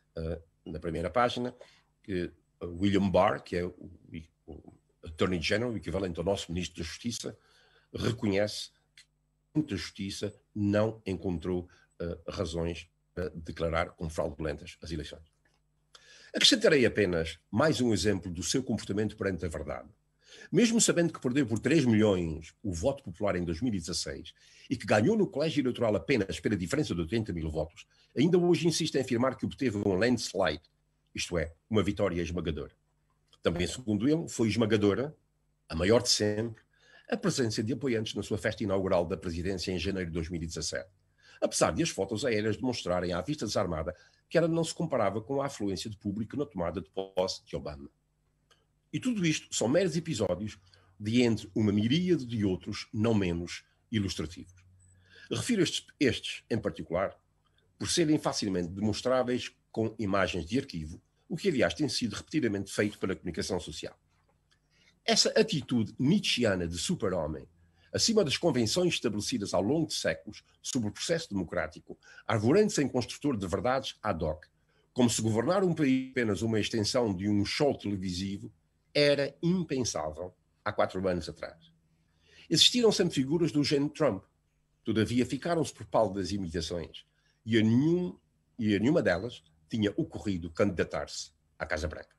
na primeira página que William Barr, que é o Attorney General, o equivalente ao nosso Ministro da Justiça, reconhece que a Justiça não encontrou razões para declarar como fraudulentas as eleições. Acrescentarei apenas mais um exemplo do seu comportamento perante a verdade. Mesmo sabendo que perdeu por 3 milhões o voto popular em 2016 e que ganhou no colégio eleitoral apenas pela diferença de 80 mil votos, ainda hoje insiste em afirmar que obteve um landslide, isto é, uma vitória esmagadora. Também, segundo ele, foi esmagadora, a maior de sempre, a presença de apoiantes na sua festa inaugural da presidência em janeiro de 2017, apesar de as fotos aéreas demonstrarem à vista desarmada que ela não se comparava com a afluência de público na tomada de posse de Obama. E tudo isto são meros episódios de entre uma miríade de outros não menos ilustrativos. Refiro estes em particular por serem facilmente demonstráveis com imagens de arquivo, o que aliás tem sido repetidamente feito pela comunicação social. Essa atitude nietzschiana de super-homem, acima das convenções estabelecidas ao longo de séculos sobre o processo democrático, arvorando-se em construtor de verdades ad hoc, como se governar um país apenas uma extensão de um show televisivo, era impensável há 4 anos atrás. Existiram sempre figuras do género Trump, todavia ficaram-se por pálidas imitações, e a nenhuma delas tinha ocorrido candidatar-se à Casa Branca.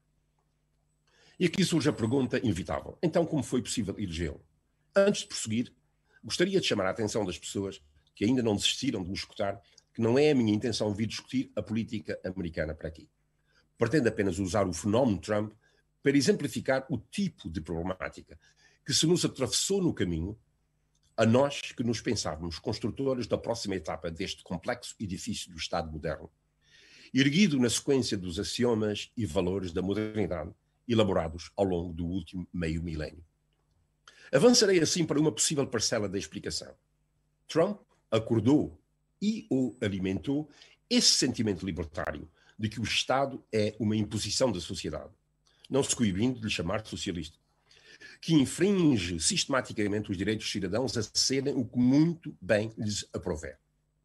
E aqui surge a pergunta inevitável: então como foi possível elegê-lo? Antes de prosseguir, gostaria de chamar a atenção das pessoas que ainda não desistiram de me escutar que não é a minha intenção vir discutir a política americana para aqui. Pretendo apenas usar o fenómeno Trump para exemplificar o tipo de problemática que se nos atravessou no caminho a nós que nos pensávamos construtores da próxima etapa deste complexo edifício do Estado moderno, erguido na sequência dos axiomas e valores da modernidade elaborados ao longo do último meio milénio. Avançarei assim para uma possível parcela da explicação. Trump acordou e ou alimentou esse sentimento libertário de que o Estado é uma imposição da sociedade, não se coibindo de lhe chamar socialista, que infringe sistematicamente os direitos dos cidadãos a serem o que muito bem lhes aprouver.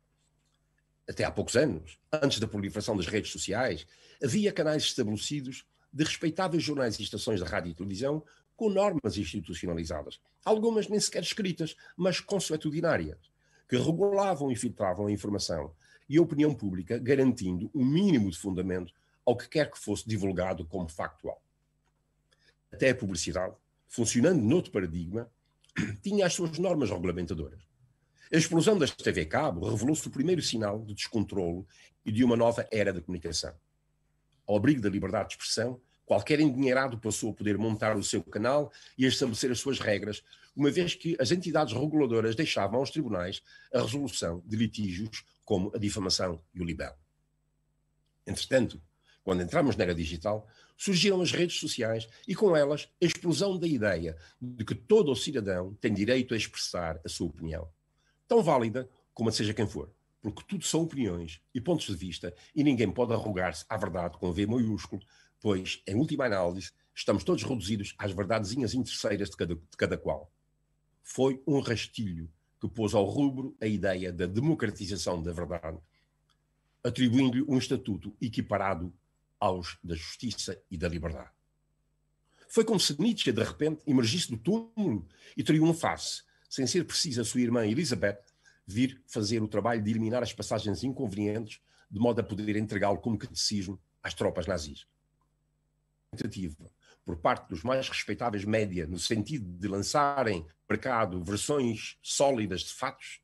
Até há poucos anos, antes da proliferação das redes sociais, havia canais estabelecidos de respeitáveis jornais e estações de rádio e televisão com normas institucionalizadas, algumas nem sequer escritas, mas consuetudinárias, que regulavam e filtravam a informação e a opinião pública, garantindo um mínimo de fundamento ao que quer que fosse divulgado como factual. Até a publicidade, funcionando noutro paradigma, tinha as suas normas regulamentadoras. A explosão das TV Cabo revelou-se o primeiro sinal de descontrolo e de uma nova era da comunicação. Ao abrigo da liberdade de expressão, qualquer endinheirado passou a poder montar o seu canal e a estabelecer as suas regras, uma vez que as entidades reguladoras deixavam aos tribunais a resolução de litígios como a difamação e o libelo. Entretanto, quando entramos na era digital, surgiram as redes sociais e com elas a explosão da ideia de que todo o cidadão tem direito a expressar a sua opinião, tão válida como a seja quem for, porque tudo são opiniões e pontos de vista e ninguém pode arrogar-se à verdade com V maiúsculo, pois, em última análise, estamos todos reduzidos às verdadezinhas interesseiras de cada qual. Foi um rastilho que pôs ao rubro a ideia da democratização da verdade, atribuindo-lhe um estatuto equiparado aos da justiça e da liberdade. Foi como se Nietzsche, de repente, emergisse do túmulo e triunfasse, sem ser preciso a sua irmã Elizabeth vir fazer o trabalho de eliminar as passagens inconvenientes, de modo a poder entregá-lo como catecismo às tropas nazis. Tentativa por parte dos mais respeitáveis média, no sentido de lançarem no mercado versões sólidas de fatos,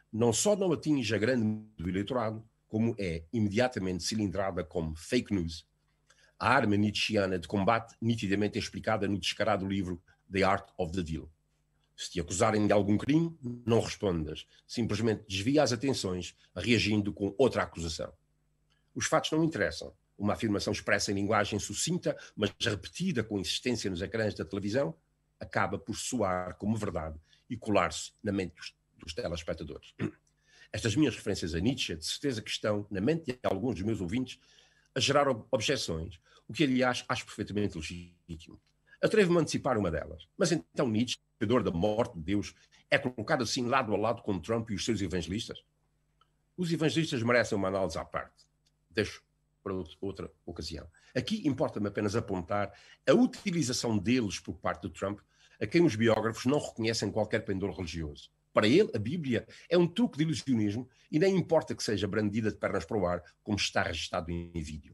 não só não atinge a grande maioria do eleitorado, como é imediatamente cilindrada como fake news. A arma nietzschiana de combate nitidamente é explicada no descarado livro The Art of the Deal. Se te acusarem de algum crime, não respondas. Simplesmente desvia as atenções, reagindo com outra acusação. Os fatos não interessam. Uma afirmação expressa em linguagem sucinta, mas repetida com insistência nos ecrãs da televisão, acaba por soar como verdade e colar-se na mente dos telespectadores. Estas minhas referências a Nietzsche, de certeza que estão na mente de alguns dos meus ouvintes, a gerar objeções, o que, aliás, acho perfeitamente legítimo. Atrevo-me a antecipar uma delas. Mas então Nietzsche, defensor da morte de Deus, é colocado assim lado a lado com Trump e os seus evangelistas? Os evangelistas merecem uma análise à parte. Deixo para outra ocasião. Aqui importa-me apenas apontar a utilização deles por parte de Trump, a quem os biógrafos não reconhecem qualquer pendor religioso. Para ele, a Bíblia é um truque de ilusionismo e nem importa que seja brandida de pernas para o ar, como está registado em vídeo.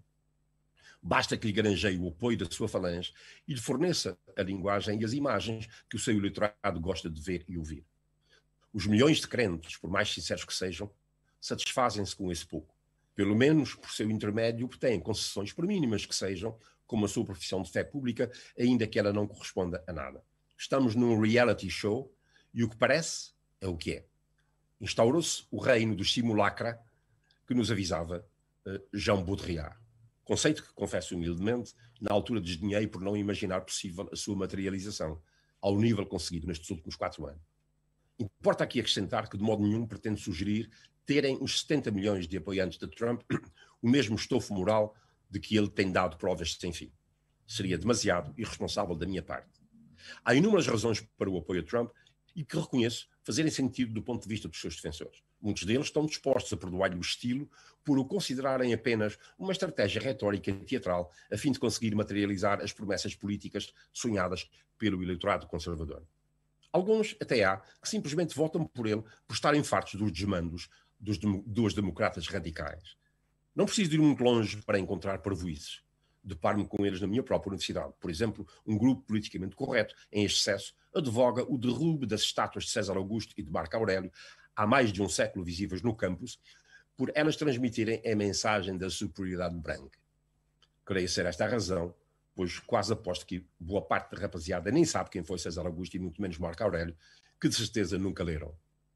Basta que lhe granjeie o apoio da sua falange e lhe forneça a linguagem e as imagens que o seu eleitorado gosta de ver e ouvir. Os milhões de crentes, por mais sinceros que sejam, satisfazem-se com esse pouco. Pelo menos, por seu intermédio, obtêm concessões, por mínimas que sejam, como a sua profissão de fé pública, ainda que ela não corresponda a nada. Estamos num reality show e o que parece é o que é. Instaurou-se o reino dos simulacra que nos avisava Jean Baudrillard. Conceito que, confesso humildemente, na altura desdenhei por não imaginar possível a sua materialização, ao nível conseguido nestes últimos 4 anos. Importa aqui acrescentar que de modo nenhum pretendo sugerir terem os 70 milhões de apoiantes de Trump o mesmo estofo moral de que ele tem dado provas sem fim. Seria demasiado irresponsável da minha parte. Há inúmeras razões para o apoio a Trump e que reconheço fazerem sentido do ponto de vista dos seus defensores. Muitos deles estão dispostos a perdoar-lhe o estilo por o considerarem apenas uma estratégia retórica e teatral a fim de conseguir materializar as promessas políticas sonhadas pelo eleitorado conservador. Alguns até há que simplesmente votam por ele por estarem fartos dos desmandos dos democratas radicais. Não preciso ir muito longe para encontrar parvoíces. Deparo-me com eles na minha própria universidade. Por exemplo, um grupo politicamente correto, em excesso, advoga o derrube das estátuas de César Augusto e de Marco Aurélio, há mais de um século visíveis no campus, por elas transmitirem a mensagem da superioridade branca. Creio ser esta a razão, pois quase aposto que boa parte da rapaziada nem sabe quem foi César Augusto e muito menos Marco Aurélio, que de certeza nunca leram.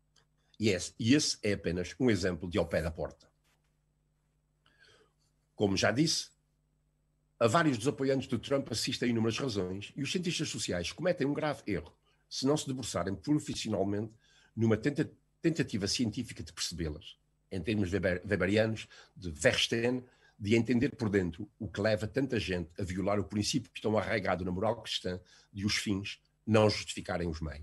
E esse é apenas um exemplo de ao pé da porta. Como já disse, a vários dos apoiantes de Trump assistem a inúmeras razões e os cientistas sociais cometem um grave erro se não se debruçarem profissionalmente numa tentativa científica de percebê-las, em termos weberianos, de Verstehen, de entender por dentro o que leva tanta gente a violar o princípio tão arraigado na moral cristã de os fins não justificarem os meios.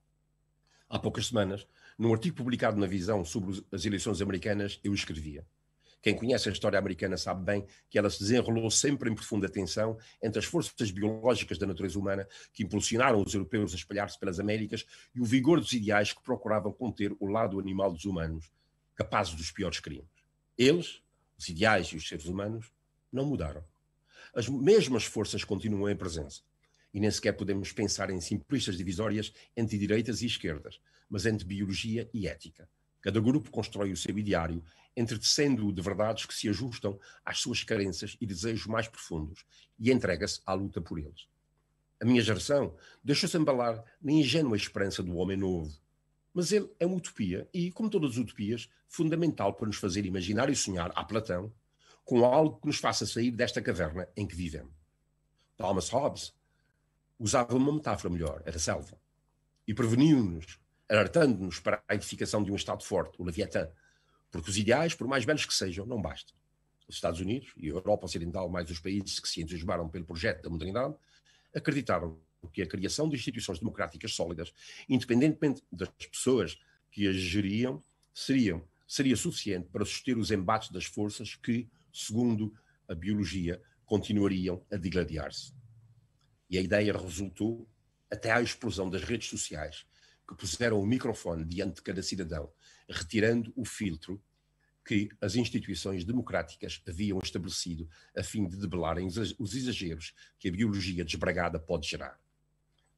Há poucas semanas, num artigo publicado na Visão sobre as eleições americanas, eu escrevia: quem conhece a história americana sabe bem que ela se desenrolou sempre em profunda tensão entre as forças biológicas da natureza humana que impulsionaram os europeus a espalhar-se pelas Américas e o vigor dos ideais que procuravam conter o lado animal dos humanos, capazes dos piores crimes. Eles, os ideais e os seres humanos, não mudaram. As mesmas forças continuam em presença. E nem sequer podemos pensar em simplistas divisórias entre direitas e esquerdas, mas entre biologia e ética. Cada grupo constrói o seu ideário, entretecendo-o de verdades que se ajustam às suas crenças e desejos mais profundos e entrega-se à luta por eles. A minha geração deixou-se embalar na ingênua esperança do homem novo. Mas ele é uma utopia e, como todas as utopias, fundamental para nos fazer imaginar e sonhar, à Platão, com algo que nos faça sair desta caverna em que vivemos. Thomas Hobbes usava uma metáfora melhor, era a selva, e preveniu-nos, alertando-nos para a edificação de um Estado forte, o Leviatã, porque os ideais, por mais belos que sejam, não bastam. Os Estados Unidos e a Europa Ocidental, mais os países que se entusiasmaram pelo projeto da modernidade, acreditaram que a criação de instituições democráticas sólidas, independentemente das pessoas que as geriam, seria suficiente para suster os embates das forças que, segundo a biologia, continuariam a digladiar-se. E a ideia resultou até à explosão das redes sociais, que puseram o microfone diante de cada cidadão, retirando o filtro que as instituições democráticas haviam estabelecido a fim de debelarem os exageros que a biologia desbragada pode gerar.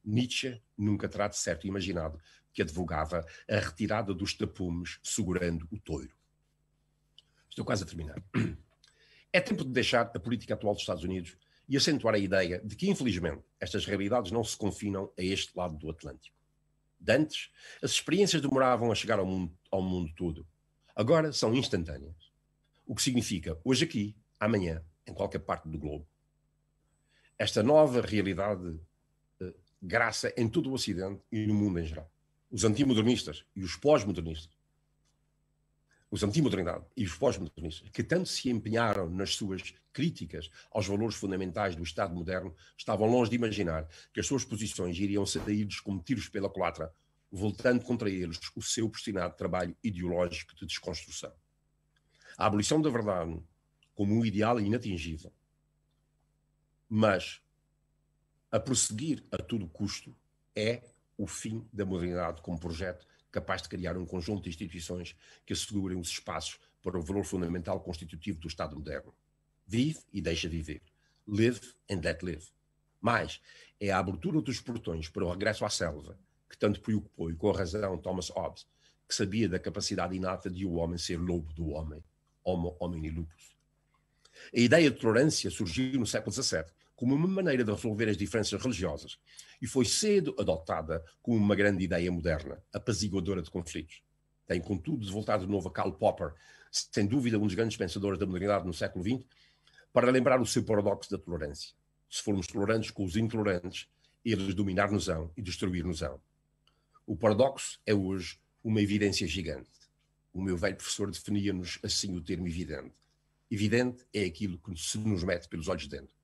Nietzsche nunca terá de certo imaginado que advogava a retirada dos tapumes segurando o touro. Estou quase a terminar. É tempo de deixar a política atual dos Estados Unidos e acentuar a ideia de que, infelizmente, estas realidades não se confinam a este lado do Atlântico. De antes, as experiências demoravam a chegar ao mundo todo. Agora são instantâneas. O que significa hoje aqui, amanhã, em qualquer parte do globo. Esta nova realidade graça em todo o Ocidente e no mundo em geral. Os antimodernistas e os pós-modernistas, os antimodernidade e os pós-modernistas, que tanto se empenharam nas suas críticas aos valores fundamentais do Estado moderno, estavam longe de imaginar que as suas posições iriam sair-lhes como tiros pela culatra, voltando contra eles o seu obstinado trabalho ideológico de desconstrução. A abolição da verdade como um ideal inatingível, mas a prosseguir a todo custo é o fim da modernidade como projeto capaz de criar um conjunto de instituições que assegurem os espaços para o valor fundamental constitutivo do Estado moderno. Vive e deixa viver. Live and let live. Mas é a abertura dos portões para o regresso à selva que tanto preocupou, e com a razão, Thomas Hobbes, que sabia da capacidade inata de o homem ser lobo do homem, homo homini lupus. A ideia de tolerância surgiu no século XVII como uma maneira de resolver as diferenças religiosas e foi cedo adotada como uma grande ideia moderna, apaziguadora de conflitos. Tem, contudo, de voltar de novo a Karl Popper, sem dúvida um dos grandes pensadores da modernidade no século XX, para lembrar o seu paradoxo da tolerância. Se formos tolerantes com os intolerantes, eles dominar-nos-ão e destruir-nos-ão. O paradoxo é hoje uma evidência gigante. O meu velho professor definia-nos assim o termo evidente. Evidente é aquilo que se nos mete pelos olhos de dentro.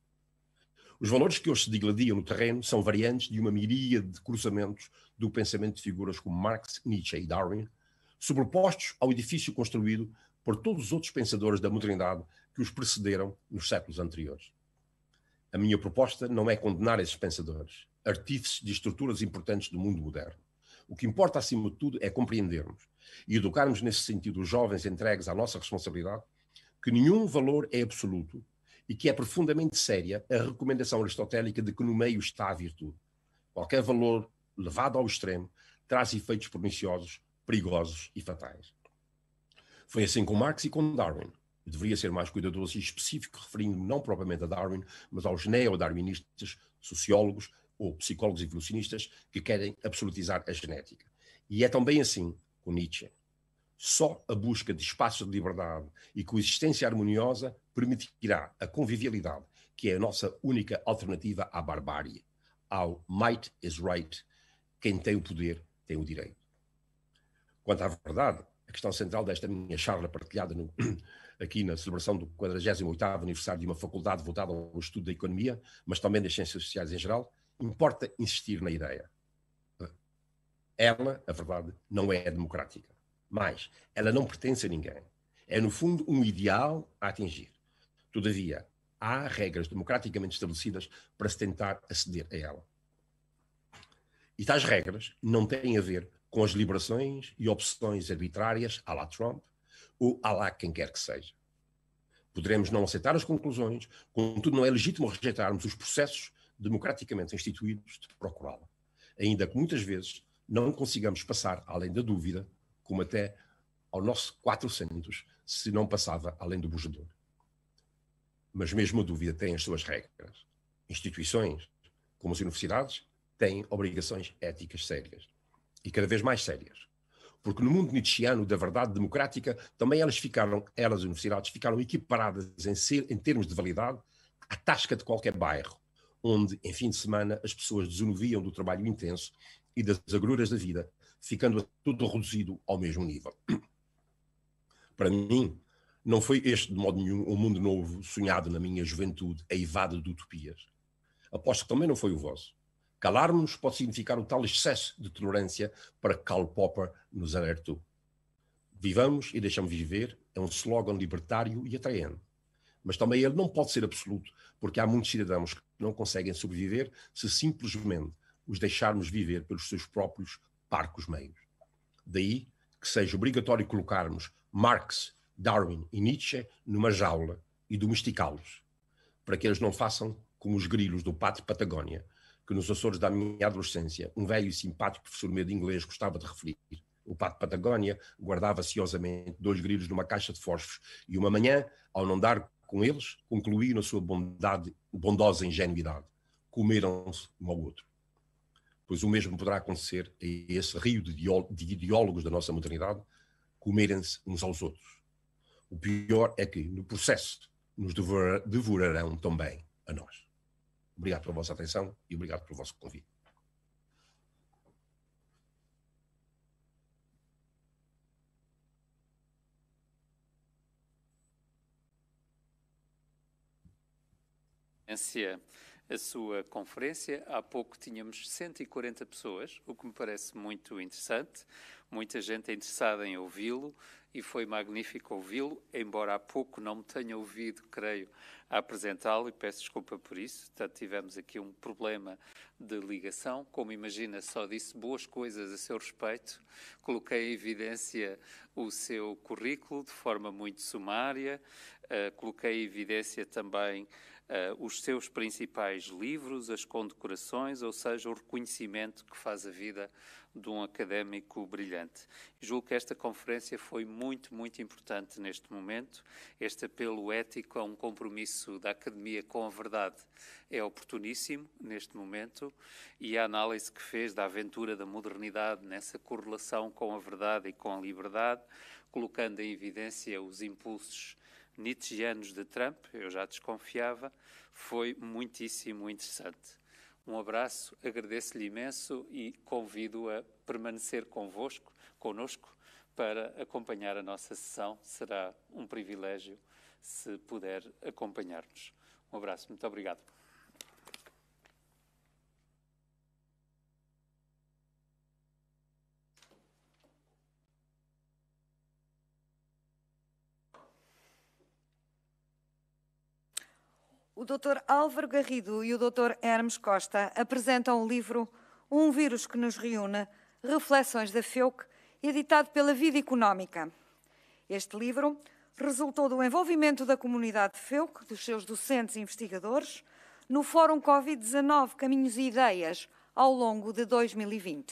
Os valores que hoje se digladiam no terreno são variantes de uma miríade de cruzamentos do pensamento de figuras como Marx, Nietzsche e Darwin, sobrepostos ao edifício construído por todos os outros pensadores da modernidade que os precederam nos séculos anteriores. A minha proposta não é condenar esses pensadores, artífices de estruturas importantes do mundo moderno. O que importa, acima de tudo, é compreendermos e educarmos nesse sentido os jovens entregues à nossa responsabilidade que nenhum valor é absoluto e que é profundamente séria a recomendação aristotélica de que no meio está a virtude. Qualquer valor levado ao extremo traz efeitos perniciosos, perigosos e fatais. Foi assim com Marx e com Darwin. Eu deveria ser mais cuidadoso e específico, referindo-me não propriamente a Darwin, mas aos neo-darwinistas, sociólogos ou psicólogos evolucionistas que querem absolutizar a genética. E é também assim com Nietzsche. Só a busca de espaços de liberdade e coexistência harmoniosa permitirá a convivialidade, que é a nossa única alternativa à barbárie, ao might is right. Quem tem o poder tem o direito. Quanto à verdade, a questão central desta minha charla partilhada aqui na celebração do 48º aniversário de uma faculdade voltada ao estudo da economia, mas também das ciências sociais em geral, importa insistir na ideia. Ela, a verdade, não é democrática, mas ela não pertence a ninguém. É, no fundo, um ideal a atingir. Todavia, há regras democraticamente estabelecidas para se tentar aceder a ela. E tais regras não têm a ver com as liberações e opções arbitrárias à la Trump ou à la quem quer que seja. Poderemos não aceitar as conclusões, contudo não é legítimo rejeitarmos os processos democraticamente instituídos de procurá-la, ainda que muitas vezes não consigamos passar além da dúvida, como até ao nosso 400 se não passava além do bujador. Mas mesmo a dúvida tem as suas regras. Instituições, como as universidades, têm obrigações éticas sérias. E cada vez mais sérias. Porque no mundo nietzschiano da verdade democrática, também elas, as universidades, ficaram equiparadas em termos de validade à tasca de qualquer bairro, onde, em fim de semana, as pessoas desunuviam do trabalho intenso e das agruras da vida, ficando tudo reduzido ao mesmo nível. Para mim, não foi este, de modo nenhum, um mundo novo sonhado na minha juventude, eivado de utopias. Aposto que também não foi o vosso. Calar-nos pode significar o tal excesso de tolerância para que Karl Popper nos alertou. Vivamos e deixamos viver é um slogan libertário e atraente. Mas também ele não pode ser absoluto, porque há muitos cidadãos que não conseguem sobreviver se simplesmente os deixarmos viver pelos seus próprios parcos meios. Daí que seja obrigatório colocarmos Marx, Darwin e Nietzsche numa jaula e domesticá-los, para que eles não façam como os grilos do Pátio Patagónia, que nos Açores da minha adolescência, um velho e simpático professor meu de inglês gostava de referir. O pato Patagónia guardava ciosamente 2 grilos numa caixa de fósforos e uma manhã, ao não dar com eles, concluiu na sua bondosa ingenuidade. Comeram-se um ao outro. Pois o mesmo poderá acontecer a esse rio de ideólogos da nossa modernidade, comerem-se uns aos outros. O pior é que, no processo, nos devorarão também a nós. Obrigado pela vossa atenção e obrigado pelo vosso convite. A sua conferência. Há pouco tínhamos 140 pessoas, o que me parece muito interessante. Muita gente é interessada em ouvi-lo e foi magnífico ouvi-lo, embora há pouco não me tenha ouvido, creio, a apresentá-lo e peço desculpa por isso. Portanto, tivemos aqui um problema de ligação. Como imagina, só disse boas coisas a seu respeito. Coloquei em evidência o seu currículo de forma muito sumária. Coloquei em evidência também os seus principais livros, as condecorações, ou seja, o reconhecimento que faz a vida de um académico brilhante. Julgo que esta conferência foi muito, muito importante neste momento. Este apelo ético a um compromisso da academia com a verdade é oportuníssimo neste momento e a análise que fez da aventura da modernidade nessa correlação com a verdade e com a liberdade, colocando em evidência os impulsos nietzschianos de Trump, eu já desconfiava, foi muitíssimo interessante. Um abraço, agradeço-lhe imenso e convido a permanecer connosco, para acompanhar a nossa sessão. Será um privilégio se puder acompanhar-nos. Um abraço, muito obrigado. O Dr. Álvaro Garrido e o Dr. Hermes Costa apresentam o livro Um Vírus que nos Reúne, Reflexões da FEUC, editado pela Vida Económica. Este livro resultou do envolvimento da comunidade FEUC, dos seus docentes e investigadores, no Fórum Covid-19 Caminhos e Ideias, ao longo de 2020.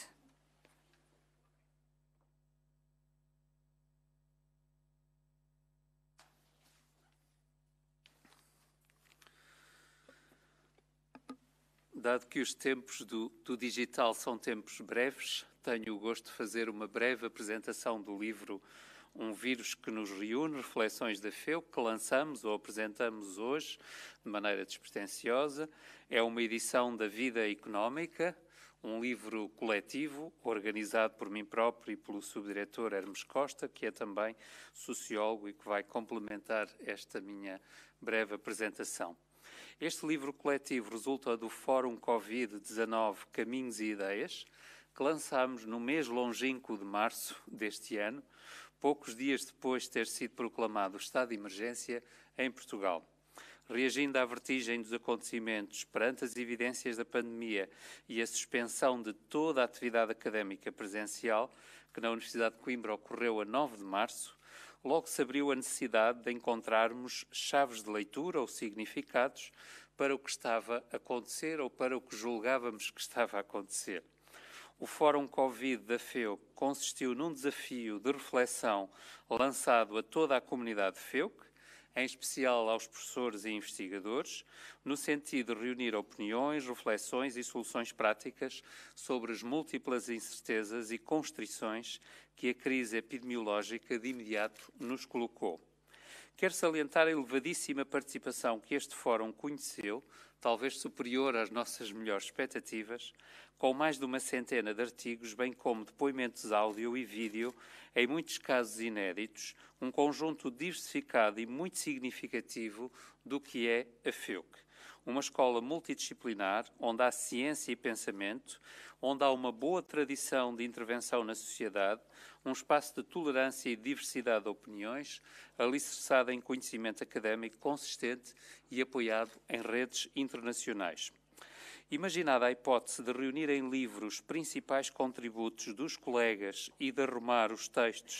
Dado que os tempos do digital são tempos breves, tenho o gosto de fazer uma breve apresentação do livro Um Vírus que nos Reúne, Reflexões da FEUC, que lançamos ou apresentamos hoje de maneira despretensiosa. É uma edição da Vida Económica, um livro coletivo, organizado por mim próprio e pelo subdiretor Hermes Costa, que é também sociólogo e que vai complementar esta minha breve apresentação. Este livro coletivo resulta do Fórum Covid-19 Caminhos e Ideias, que lançámos no mês longínquo de março deste ano, poucos dias depois de ter sido proclamado o estado de emergência em Portugal. Reagindo à vertigem dos acontecimentos perante as evidências da pandemia e a suspensão de toda a atividade académica presencial, que na Universidade de Coimbra ocorreu a 9 de março, logo se abriu a necessidade de encontrarmos chaves de leitura ou significados para o que estava a acontecer ou para o que julgávamos que estava a acontecer. O Fórum Covid da FEUC consistiu num desafio de reflexão lançado a toda a comunidade FEUC, em especial aos professores e investigadores, no sentido de reunir opiniões, reflexões e soluções práticas sobre as múltiplas incertezas e constrições que a crise epidemiológica de imediato nos colocou. Quero salientar a elevadíssima participação que este fórum conheceu, talvez superior às nossas melhores expectativas, com mais de uma centena de artigos, bem como depoimentos áudio e vídeo, em muitos casos inéditos, um conjunto diversificado e muito significativo do que é a FEUC. Uma escola multidisciplinar, onde há ciência e pensamento, onde há uma boa tradição de intervenção na sociedade, um espaço de tolerância e diversidade de opiniões, alicerçado em conhecimento académico consistente e apoiado em redes internacionais. Imaginada a hipótese de reunir em livros principais contributos dos colegas e de arrumar os textos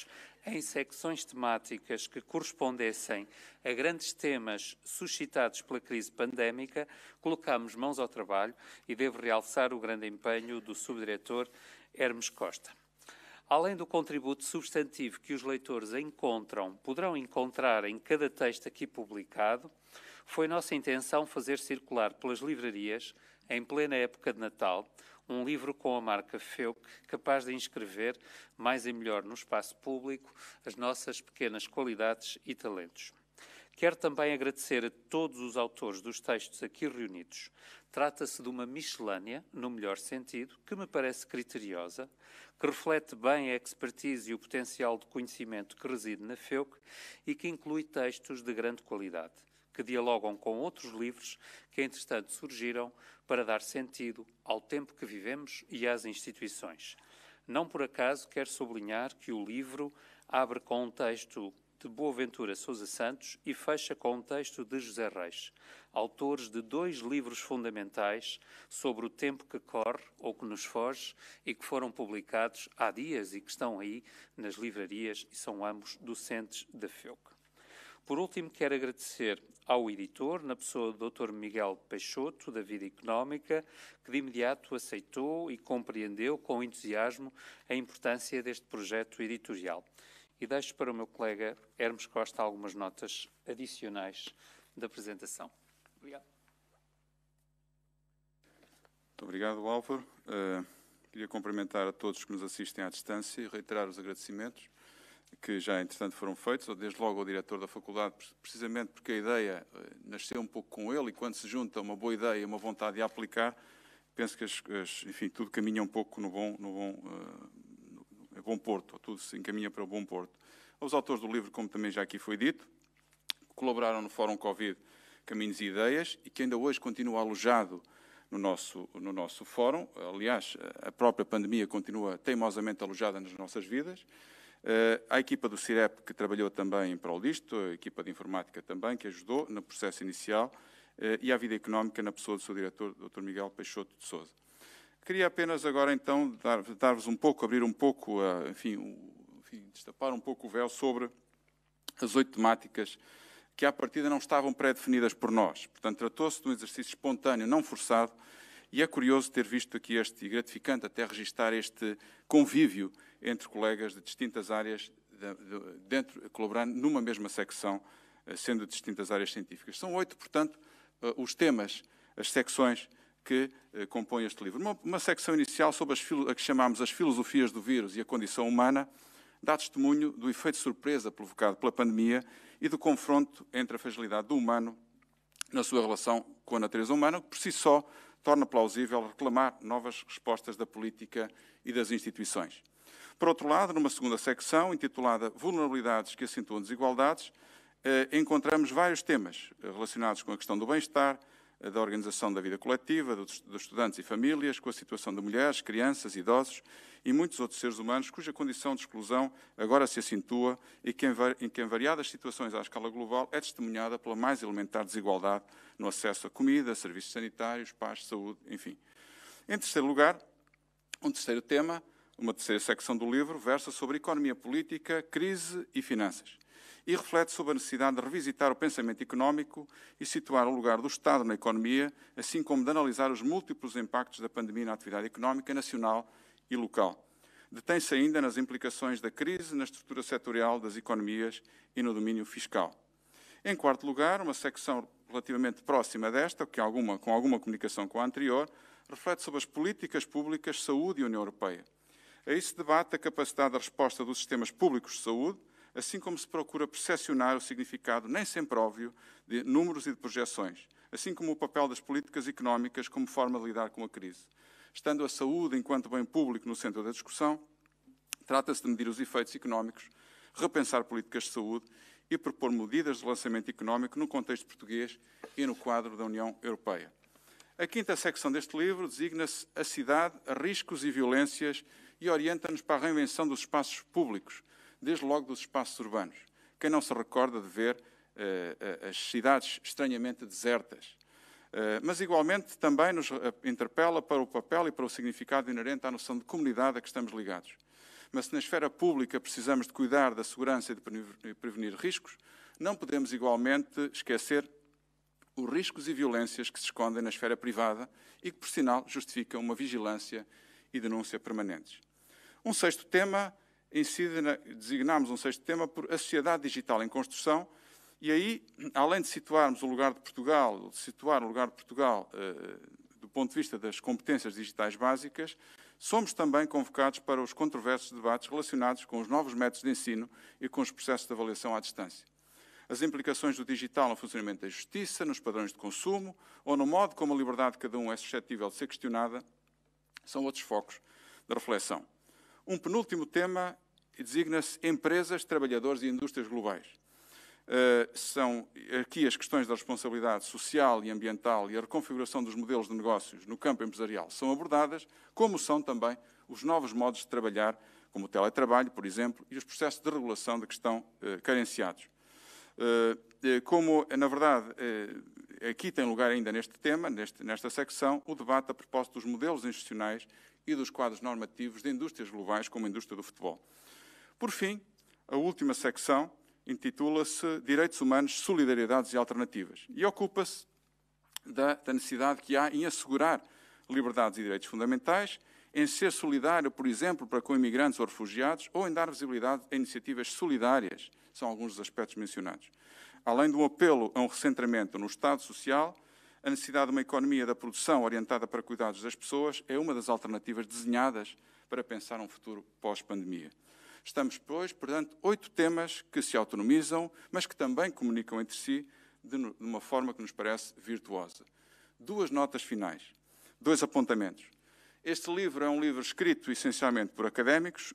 em secções temáticas que correspondessem a grandes temas suscitados pela crise pandémica, colocámos mãos ao trabalho e devo realçar o grande empenho do subdiretor Hermes Costa. Além do contributo substantivo que os leitores poderão encontrar em cada texto aqui publicado, foi nossa intenção fazer circular pelas livrarias, em plena época de Natal, um livro com a marca Feuc, capaz de inscrever mais e melhor no espaço público as nossas pequenas qualidades e talentos. Quero também agradecer a todos os autores dos textos aqui reunidos. Trata-se de uma miscelânea, no melhor sentido, que me parece criteriosa, que reflete bem a expertise e o potencial de conhecimento que reside na Feuc e que inclui textos de grande qualidade, que dialogam com outros livros que, entretanto, surgiram para dar sentido ao tempo que vivemos e às instituições. Não por acaso quero sublinhar que o livro abre com um texto de Boaventura Sousa Santos e fecha com um texto de José Reis, autores de 2 livros fundamentais sobre o tempo que corre ou que nos foge e que foram publicados há dias e que estão aí nas livrarias e são ambos docentes da Feuc. Por último, quero agradecer ao editor, na pessoa do Dr. Miguel Peixoto, da Vida Económica, que de imediato aceitou e compreendeu com entusiasmo a importância deste projeto editorial. E deixo para o meu colega Hermes Costa algumas notas adicionais da apresentação. Obrigado. Muito obrigado, Álvaro. Queria cumprimentar a todos que nos assistem à distância e reiterar os agradecimentos que já, entretanto, foram feitos, desde logo ao diretor da faculdade, precisamente porque a ideia nasceu um pouco com ele e quando se junta uma boa ideia e uma vontade de a aplicar, penso que enfim, tudo caminha um pouco no bom porto, tudo se encaminha para o bom porto. Os autores do livro, como também já aqui foi dito, colaboraram no Fórum Covid Caminhos e Ideias e que ainda hoje continua alojado no nosso fórum. Aliás, a própria pandemia continua teimosamente alojada nas nossas vidas. A equipa do CIREP, que trabalhou também em prol disto, a equipa de informática também, que ajudou no processo inicial, e a Vida Económica, na pessoa do seu diretor, Dr. Miguel Peixoto de Sousa. Queria apenas agora, então, dar-vos um pouco, abrir um pouco, destapar um pouco o véu sobre as 8 temáticas que, à partida, não estavam pré-definidas por nós. Portanto, tratou-se de um exercício espontâneo, não forçado, e é curioso ter visto aqui e gratificante até registar este convívio entre colegas de distintas áreas, colaborando numa mesma secção, sendo de distintas áreas científicas. São 8, portanto, os temas, as secções que compõem este livro. Uma secção inicial sobre a que chamamos as filosofias do vírus e a condição humana, dá testemunho do efeito de surpresa provocado pela pandemia e do confronto entre a fragilidade do humano na sua relação com a natureza humana, que por si só torna plausível reclamar novas respostas da política e das instituições. Por outro lado, numa segunda secção, intitulada Vulnerabilidades que acentuam desigualdades, encontramos vários temas relacionados com a questão do bem-estar, da organização da vida coletiva, dos estudantes e famílias, com a situação de mulheres, crianças, idosos e muitos outros seres humanos cuja condição de exclusão agora se acentua e que em variadas situações à escala global é testemunhada pela mais elementar desigualdade no acesso a comida, serviços sanitários, paz, saúde, enfim. Em terceiro lugar, um terceiro tema, uma terceira secção do livro, versa sobre economia política, crise e finanças. E reflete sobre a necessidade de revisitar o pensamento económico e situar o lugar do Estado na economia, assim como de analisar os múltiplos impactos da pandemia na atividade económica nacional e local. Detém-se ainda nas implicações da crise na estrutura setorial das economias e no domínio fiscal. Em quarto lugar, uma secção relativamente próxima desta, com alguma comunicação com a anterior, reflete sobre as políticas públicas, saúde e União Europeia. Aí se debate a capacidade de resposta dos sistemas públicos de saúde, assim como se procura percepcionar o significado, nem sempre óbvio, de números e de projeções, assim como o papel das políticas económicas como forma de lidar com a crise. Estando a saúde enquanto bem público no centro da discussão, trata-se de medir os efeitos económicos, repensar políticas de saúde e propor medidas de lançamento económico no contexto português e no quadro da União Europeia. A quinta secção deste livro designa-se A Cidade, Riscos e Violências e orienta-nos para a reinvenção dos espaços públicos, desde logo dos espaços urbanos. Quem não se recorda de ver as cidades estranhamente desertas? Mas, igualmente, também nos interpela para o papel e para o significado inerente à noção de comunidade a que estamos ligados. Mas se na esfera pública precisamos de cuidar da segurança e de prevenir riscos, não podemos igualmente esquecer os riscos e violências que se escondem na esfera privada e que, por sinal, justificam uma vigilância e denúncia permanentes. Um sexto tema designámos um sexto tema por a sociedade digital em construção, e aí, além de situarmos o lugar de Portugal, do ponto de vista das competências digitais básicas, somos também convocados para os controversos debates relacionados com os novos métodos de ensino e com os processos de avaliação à distância. As implicações do digital no funcionamento da justiça, nos padrões de consumo ou no modo como a liberdade de cada um é suscetível de ser questionada são outros focos de reflexão. Um penúltimo tema designa-se empresas, trabalhadores e indústrias globais. São aqui as questões da responsabilidade social e ambiental e a reconfiguração dos modelos de negócios no campo empresarial são abordadas, como são também os novos modos de trabalhar, como o teletrabalho, por exemplo, e os processos de regulação de que estão carenciados. Como, na verdade, aqui tem lugar ainda neste tema, nesta secção, o debate a propósito dos modelos institucionais e dos quadros normativos de indústrias globais, como a indústria do futebol. Por fim, a última secção intitula-se Direitos Humanos, Solidariedades e Alternativas e ocupa-se da necessidade que há em assegurar liberdades e direitos fundamentais, em ser solidário, por exemplo, para com imigrantes ou refugiados, ou em dar visibilidade a iniciativas solidárias, são alguns dos aspectos mencionados. Além de um apelo a um recentramento no Estado Social, a necessidade de uma economia da produção orientada para cuidados das pessoas é uma das alternativas desenhadas para pensar um futuro pós-pandemia. Estamos, pois, perante 8 temas que se autonomizam, mas que também comunicam entre si de uma forma que nos parece virtuosa. 2 notas finais, 2 apontamentos. Este livro é um livro escrito essencialmente por académicos,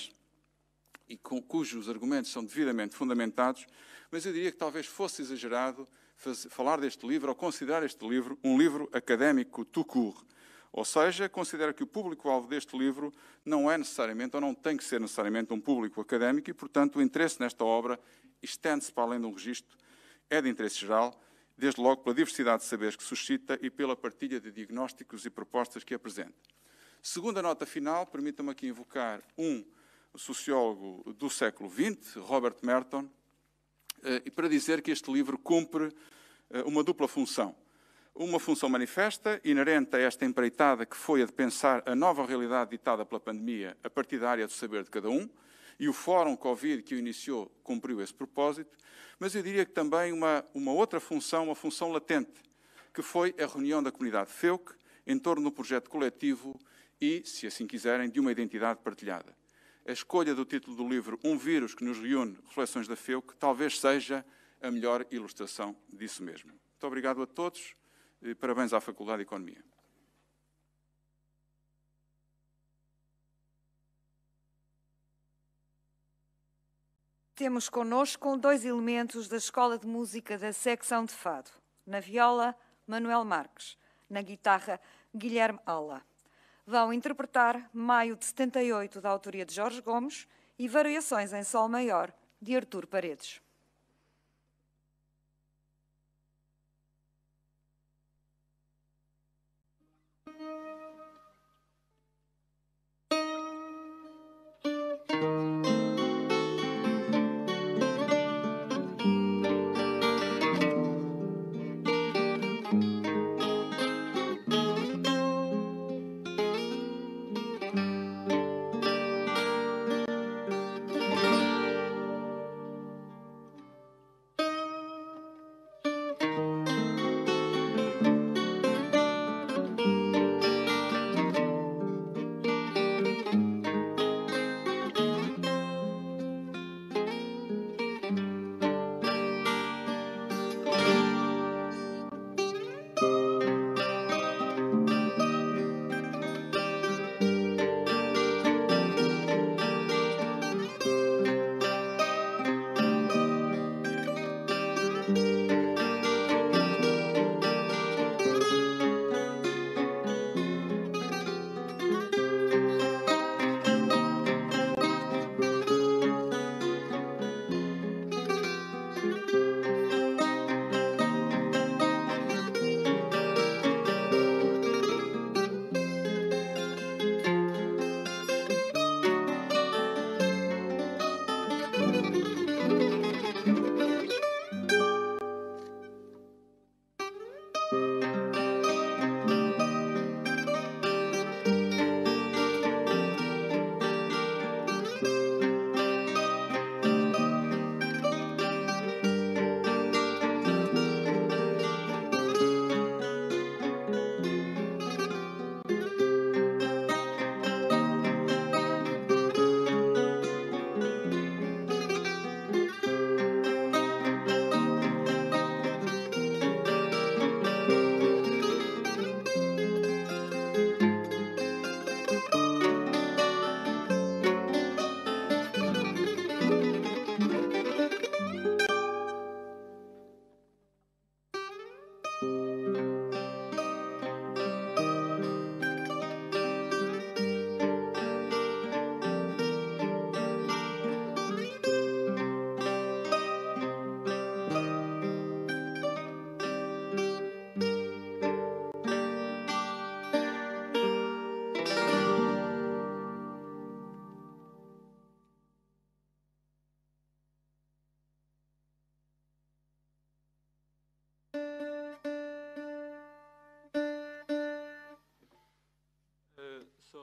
cujos argumentos são devidamente fundamentados, mas eu diria que talvez fosse exagerado falar deste livro ou considerar este livro um livro académico tout court. Ou seja, considera que o público-alvo deste livro não é necessariamente, ou não tem que ser necessariamente um público académico e, portanto, o interesse nesta obra estende-se para além de um registro, é de interesse geral, desde logo pela diversidade de saberes que suscita e pela partilha de diagnósticos e propostas que apresenta. Segunda nota final, permita-me aqui invocar um sociólogo do século XX, Robert Merton, e para dizer que este livro cumpre uma dupla função. Uma função manifesta, inerente a esta empreitada que foi a de pensar a nova realidade ditada pela pandemia a partir da área do saber de cada um, e o Fórum Covid que o iniciou cumpriu esse propósito, mas eu diria que também uma outra função, uma função latente, que foi a reunião da comunidade FEUC em torno do projeto coletivo e, se assim quiserem, de uma identidade partilhada. A escolha do título do livro Um Vírus que nos reúne, Reflexões da FEUC, talvez seja a melhor ilustração disso mesmo. Muito obrigado a todos. E parabéns à Faculdade de Economia. Temos connosco 2 elementos da Escola de Música da secção de Fado. Na viola, Manuel Marques. Na guitarra, Guilherme Alla. Vão interpretar Maio de 78, da autoria de Jorge Gomes, e Variações em Sol Maior, de Artur Paredes.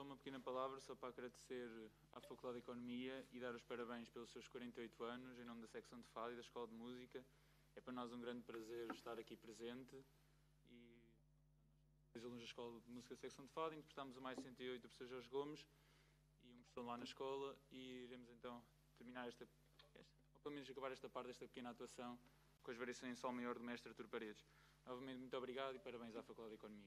uma pequena palavra só para agradecer à Faculdade de Economia e dar os parabéns pelos seus 48 anos em nome da secção de Fado e da Escola de Música. É para nós um grande prazer estar aqui presente e os alunos da Escola de Música da secção de Fado interpretamos o Mais 108 do professor Jorge Gomes e um professor lá na escola e iremos então terminar ou pelo menos acabar esta parte desta pequena atuação com as variações em Sol maior do mestre Artur Paredes. Novamente, muito obrigado e parabéns à Faculdade de Economia.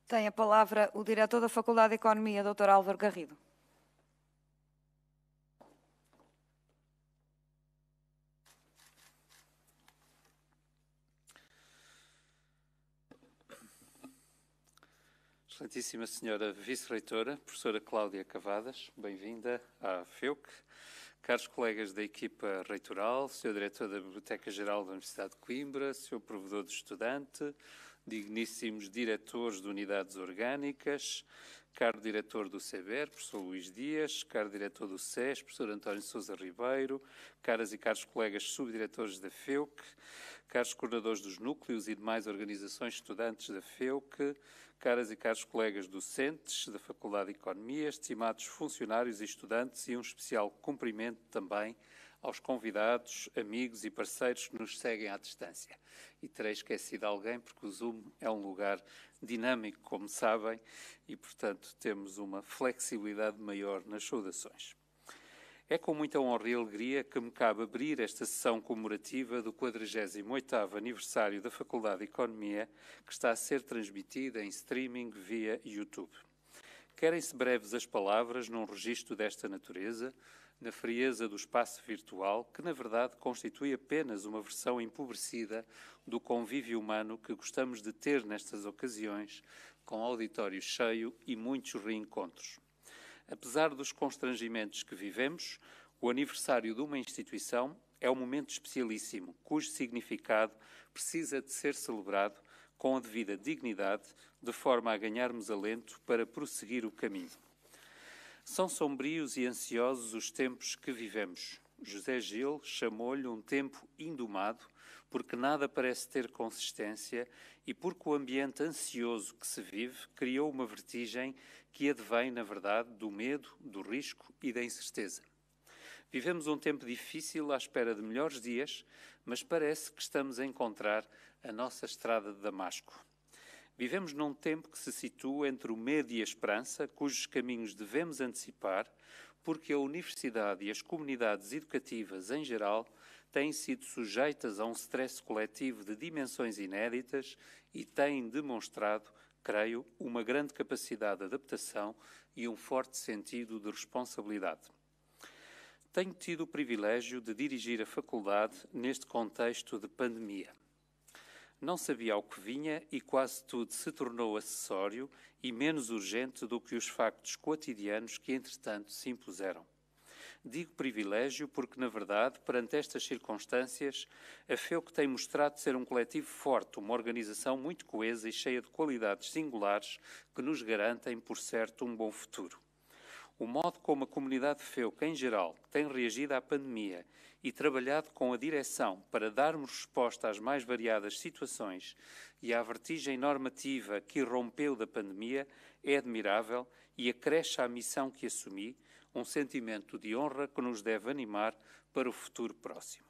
Tem a palavra o diretor da Faculdade de Economia, Dr. Álvaro Garrido. Excelentíssima Senhora Vice-Reitora, Professora Cláudia Cavadas, bem-vinda à FEUC. Caros colegas da equipa reitoral, Sr. Diretor da Biblioteca-Geral da Universidade de Coimbra, Sr. Provedor do Estudante, digníssimos diretores de unidades orgânicas, caro diretor do CEBER, professor Luís Dias, caro diretor do SES, professor António Sousa Ribeiro, caras e caros colegas subdiretores da FEUC, caros coordenadores dos núcleos e demais organizações estudantes da FEUC, caras e caros colegas docentes da Faculdade de Economia, estimados funcionários e estudantes, e um especial cumprimento também aos convidados, amigos e parceiros que nos seguem à distância. E terei esquecido alguém, porque o Zoom é um lugar dinâmico, como sabem, e, portanto, temos uma flexibilidade maior nas saudações. É com muita honra e alegria que me cabe abrir esta sessão comemorativa do 48º aniversário da Faculdade de Economia, que está a ser transmitida em streaming via YouTube. Querem-se breves as palavras num registro desta natureza, na frieza do espaço virtual, que na verdade constitui apenas uma versão empobrecida do convívio humano que gostamos de ter nestas ocasiões, com auditório cheio e muitos reencontros. Apesar dos constrangimentos que vivemos, o aniversário de uma instituição é um momento especialíssimo, cujo significado precisa de ser celebrado com a devida dignidade, de forma a ganharmos alento para prosseguir o caminho. São sombrios e ansiosos os tempos que vivemos. José Gil chamou-lhe um tempo indomado, porque nada parece ter consistência e porque o ambiente ansioso que se vive criou uma vertigem que advém, na verdade, do medo, do risco e da incerteza. Vivemos um tempo difícil à espera de melhores dias, mas parece que estamos a encontrar a nossa estrada de Damasco. Vivemos num tempo que se situa entre o medo e a esperança, cujos caminhos devemos antecipar, porque a universidade e as comunidades educativas em geral têm sido sujeitas a um stress coletivo de dimensões inéditas e têm demonstrado, creio, uma grande capacidade de adaptação e um forte sentido de responsabilidade. Tenho tido o privilégio de dirigir a faculdade neste contexto de pandemia. Não sabia ao que vinha e quase tudo se tornou acessório e menos urgente do que os factos quotidianos que, entretanto, se impuseram. Digo privilégio porque, na verdade, perante estas circunstâncias, a FEUC tem mostrado ser um coletivo forte, uma organização muito coesa e cheia de qualidades singulares que nos garantem, por certo, um bom futuro. O modo como a comunidade FEUC, em geral, tem reagido à pandemia e trabalhado com a direção para darmos resposta às mais variadas situações e à vertigem normativa que irrompeu da pandemia é admirável e acresce à missão que assumi, um sentimento de honra que nos deve animar para o futuro próximo.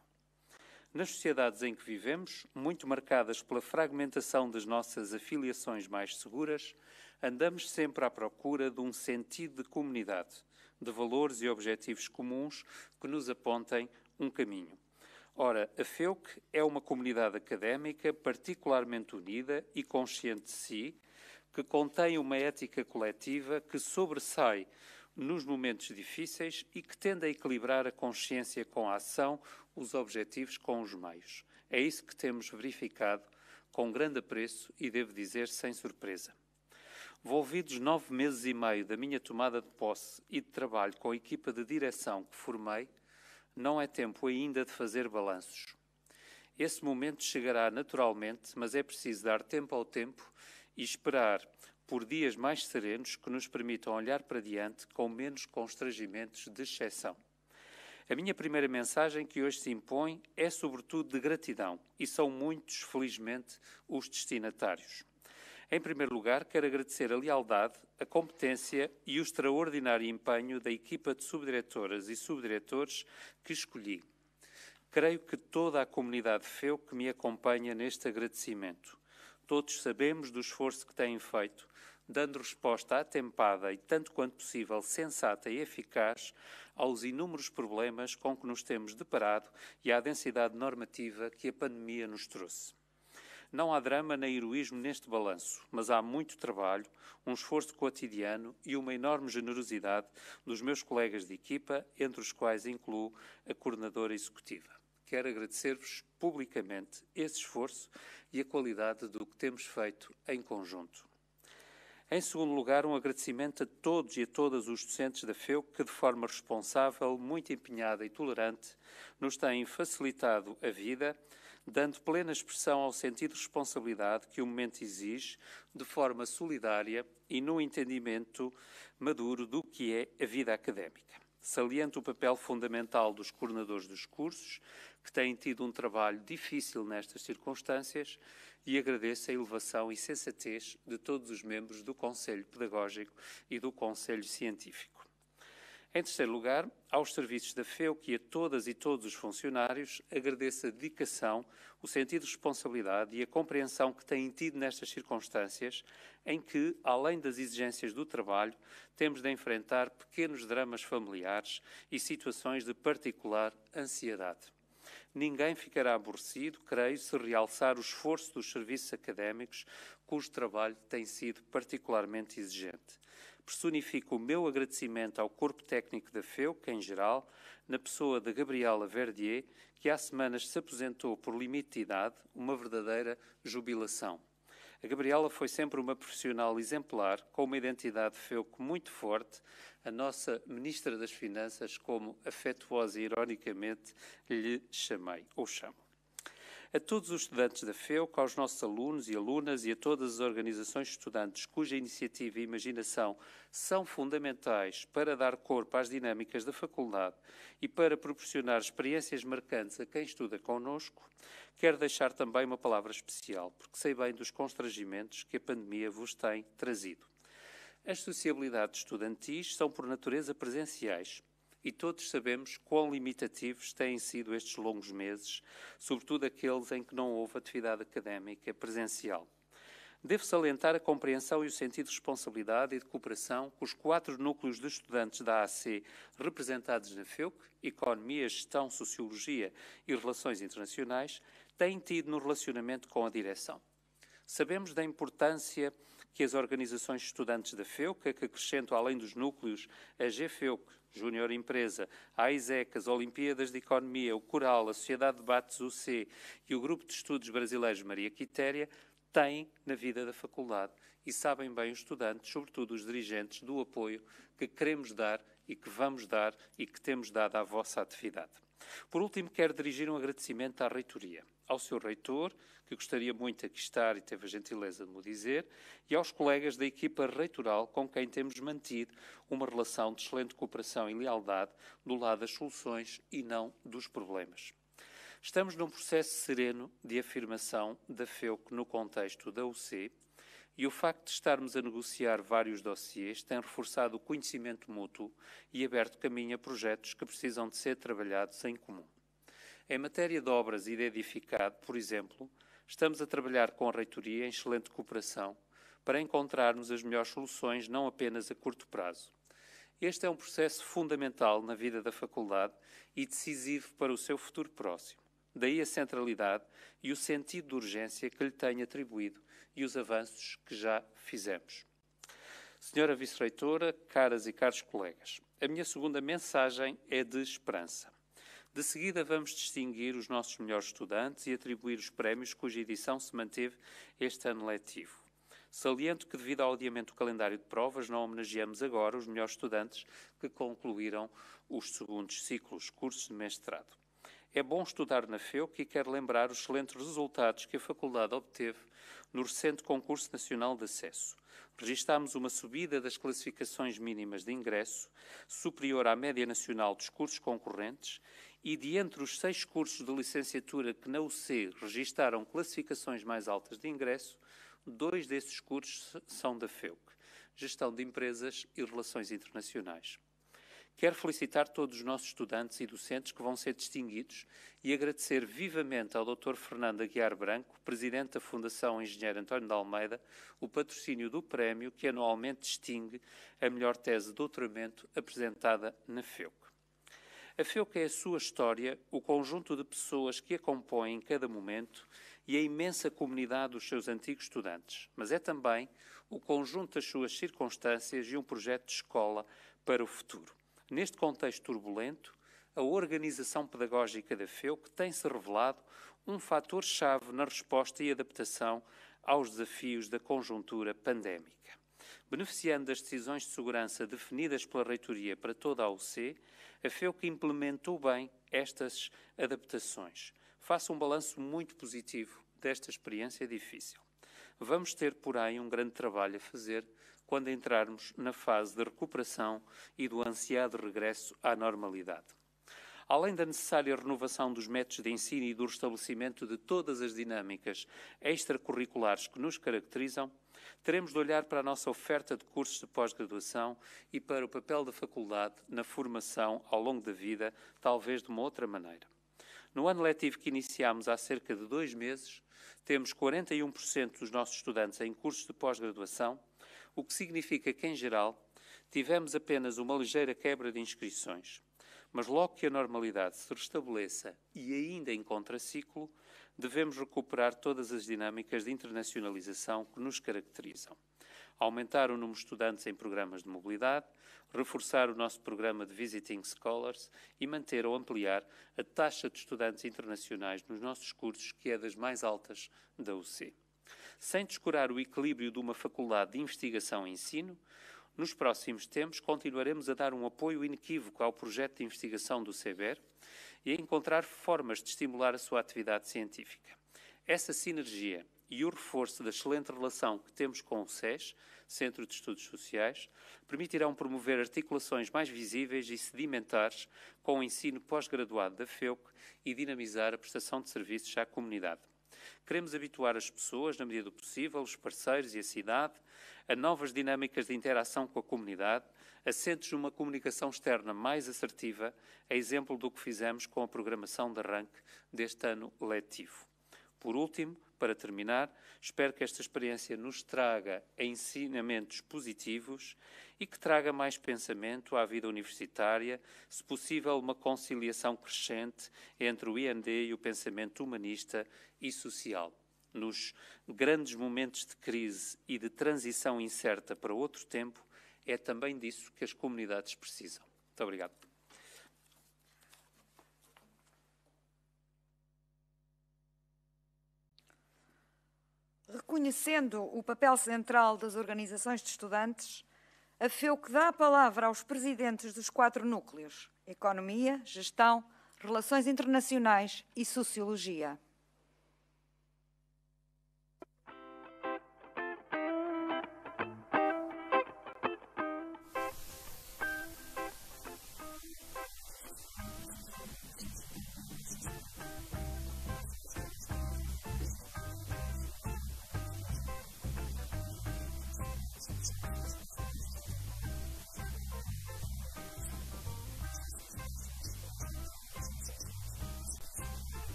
Nas sociedades em que vivemos, muito marcadas pela fragmentação das nossas afiliações mais seguras, andamos sempre à procura de um sentido de comunidade, de valores e objetivos comuns que nos apontem um caminho. Ora, a FEUC é uma comunidade académica particularmente unida e consciente de si, que contém uma ética coletiva que sobressai nos momentos difíceis e que tende a equilibrar a consciência com a ação, os objetivos com os meios. É isso que temos verificado com grande apreço e, devo dizer, sem surpresa. Volvidos 9 meses e meio da minha tomada de posse e de trabalho com a equipa de direção que formei, não é tempo ainda de fazer balanços. Esse momento chegará naturalmente, mas é preciso dar tempo ao tempo e esperar por dias mais serenos que nos permitam olhar para diante com menos constrangimentos de exceção. A minha primeira mensagem que hoje se impõe é sobretudo de gratidão, e são muitos, felizmente, os destinatários. Em primeiro lugar, quero agradecer a lealdade, a competência e o extraordinário empenho da equipa de subdiretoras e subdiretores que escolhi. Creio que toda a comunidade FEUC me acompanha neste agradecimento. Todos sabemos do esforço que têm feito, dando resposta atempada e, tanto quanto possível, sensata e eficaz aos inúmeros problemas com que nos temos deparado e à densidade normativa que a pandemia nos trouxe. Não há drama nem heroísmo neste balanço, mas há muito trabalho, um esforço cotidiano e uma enorme generosidade dos meus colegas de equipa, entre os quais incluo a coordenadora executiva. Quero agradecer-vos publicamente esse esforço e a qualidade do que temos feito em conjunto. Em segundo lugar, um agradecimento a todos e a todas os docentes da FEUC que, de forma responsável, muito empenhada e tolerante, nos têm facilitado a vida, dando plena expressão ao sentido de responsabilidade que o momento exige, de forma solidária e no entendimento maduro do que é a vida académica. Saliento o papel fundamental dos coordenadores dos cursos, que têm tido um trabalho difícil nestas circunstâncias, e agradeço a elevação e sensatez de todos os membros do Conselho Pedagógico e do Conselho Científico. Em terceiro lugar, aos serviços da FEUC e a todas e todos os funcionários, agradeço a dedicação, o sentido de responsabilidade e a compreensão que têm tido nestas circunstâncias, em que, além das exigências do trabalho, temos de enfrentar pequenos dramas familiares e situações de particular ansiedade. Ninguém ficará aborrecido, creio, se realçar o esforço dos serviços académicos, cujo trabalho tem sido particularmente exigente. Personifico o meu agradecimento ao corpo técnico da FEUC, em geral, na pessoa da Gabriela Verdier, que há semanas se aposentou por limite de idade, uma verdadeira jubilação. A Gabriela foi sempre uma profissional exemplar, com uma identidade FEUC muito forte, a nossa Ministra das Finanças, como afetuosa e ironicamente lhe chamei, ou chamo. A todos os estudantes da FEUC, aos nossos alunos e alunas e a todas as organizações de estudantes cuja iniciativa e imaginação são fundamentais para dar corpo às dinâmicas da faculdade e para proporcionar experiências marcantes a quem estuda connosco, quero deixar também uma palavra especial, porque sei bem dos constrangimentos que a pandemia vos tem trazido. As sociabilidades estudantis são, por natureza, presenciais e todos sabemos quão limitativos têm sido estes longos meses, sobretudo aqueles em que não houve atividade académica presencial. Devo salientar a compreensão e o sentido de responsabilidade e de cooperação que os 4 núcleos de estudantes da AC representados na FEUC, Economia, Gestão, Sociologia e Relações Internacionais, têm tido no relacionamento com a direção. Sabemos da importância que as organizações de estudantes da FEUC, que acrescentam além dos núcleos a GFEUC, Júnior Empresa, a ISEC, as Olimpíadas de Economia, o Coral, a Sociedade de Debates UC e o Grupo de Estudos Brasileiros Maria Quitéria, têm na vida da faculdade e sabem bem os estudantes, sobretudo os dirigentes, do apoio que queremos dar e que vamos dar e que temos dado à vossa atividade. Por último, quero dirigir um agradecimento à reitoria, ao seu reitor, que gostaria muito de aqui estar e teve a gentileza de me dizer, e aos colegas da equipa reitoral com quem temos mantido uma relação de excelente cooperação e lealdade do lado das soluções e não dos problemas. Estamos num processo sereno de afirmação da FEUC no contexto da UC e o facto de estarmos a negociar vários dossiês tem reforçado o conhecimento mútuo e aberto caminho a projetos que precisam de ser trabalhados em comum. Em matéria de obras e de edificado, por exemplo, estamos a trabalhar com a reitoria em excelente cooperação para encontrarmos as melhores soluções, não apenas a curto prazo. Este é um processo fundamental na vida da faculdade e decisivo para o seu futuro próximo. Daí a centralidade e o sentido de urgência que lhe tenho atribuído e os avanços que já fizemos. Senhora Vice-Reitora, caras e caros colegas, a minha segunda mensagem é de esperança. De seguida vamos distinguir os nossos melhores estudantes e atribuir os prémios cuja edição se manteve este ano letivo. Saliento que, devido ao adiamento do calendário de provas, não homenageamos agora os melhores estudantes que concluíram os segundos ciclos, cursos de mestrado. É bom estudar na FEUC e quero lembrar os excelentes resultados que a faculdade obteve no recente concurso nacional de acesso. Registámos uma subida das classificações mínimas de ingresso superior à média nacional dos cursos concorrentes e, de entre os 6 cursos de licenciatura que na UC registaram classificações mais altas de ingresso, 2 desses cursos são da FEUC, Gestão de Empresas e Relações Internacionais. Quero felicitar todos os nossos estudantes e docentes que vão ser distinguidos e agradecer vivamente ao Dr. Fernando Aguiar Branco, Presidente da Fundação Engenheiro António de Almeida, o patrocínio do prémio que anualmente distingue a melhor tese de doutoramento apresentada na FEUC. A FEUC é a sua história, o conjunto de pessoas que a compõem em cada momento e a imensa comunidade dos seus antigos estudantes, mas é também o conjunto das suas circunstâncias e um projeto de escola para o futuro. Neste contexto turbulento, a organização pedagógica da FEUC tem-se revelado um fator-chave na resposta e adaptação aos desafios da conjuntura pandémica. Beneficiando das decisões de segurança definidas pela Reitoria para toda a UC, a FEUC implementou bem estas adaptações. Faço um balanço muito positivo desta experiência difícil. Vamos ter, porém, um grande trabalho a fazer quando entrarmos na fase de recuperação e do ansiado regresso à normalidade. Além da necessária renovação dos métodos de ensino e do restabelecimento de todas as dinâmicas extracurriculares que nos caracterizam, teremos de olhar para a nossa oferta de cursos de pós-graduação e para o papel da faculdade na formação ao longo da vida, talvez de uma outra maneira. No ano letivo que iniciámos há cerca de 2 meses, temos 41% dos nossos estudantes em cursos de pós-graduação, o que significa que, em geral, tivemos apenas uma ligeira quebra de inscrições. Mas logo que a normalidade se restabeleça e ainda em contraciclo, devemos recuperar todas as dinâmicas de internacionalização que nos caracterizam. Aumentar o número de estudantes em programas de mobilidade, reforçar o nosso programa de Visiting Scholars e manter ou ampliar a taxa de estudantes internacionais nos nossos cursos, que é das mais altas da UC. Sem descurar o equilíbrio de uma faculdade de investigação e ensino, nos próximos tempos continuaremos a dar um apoio inequívoco ao projeto de investigação do CEBER e a encontrar formas de estimular a sua atividade científica. Essa sinergia e o reforço da excelente relação que temos com o SES, Centro de Estudos Sociais, permitirão promover articulações mais visíveis e sedimentares com o ensino pós-graduado da FEUC e dinamizar a prestação de serviços à comunidade. Queremos habituar as pessoas, na medida do possível, os parceiros e a cidade, a novas dinâmicas de interação com a comunidade, assentes numa comunicação externa mais assertiva, a exemplo do que fizemos com a programação de arranque deste ano letivo. Por último, para terminar, espero que esta experiência nos traga ensinamentos positivos e que traga mais pensamento à vida universitária, se possível uma conciliação crescente entre o IND e o pensamento humanista e social. Nos grandes momentos de crise e de transição incerta para outro tempo, é também disso que as comunidades precisam. Muito obrigado. Reconhecendo o papel central das organizações de estudantes, a FEUC dá a palavra aos presidentes dos 4 núcleos: Economia, Gestão, Relações Internacionais e Sociologia.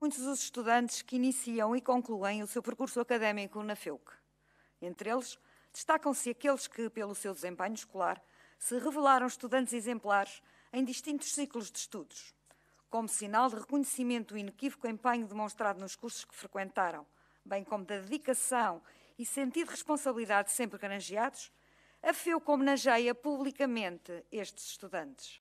muitos os estudantes que iniciam e concluem o seu percurso académico na FEUC. Entre eles, destacam-se aqueles que, pelo seu desempenho escolar, se revelaram estudantes exemplares em distintos ciclos de estudos. Como sinal de reconhecimento do inequívoco empenho demonstrado nos cursos que frequentaram, bem como da dedicação e sentido de responsabilidade sempre granjeados, a FEUC homenageia publicamente estes estudantes.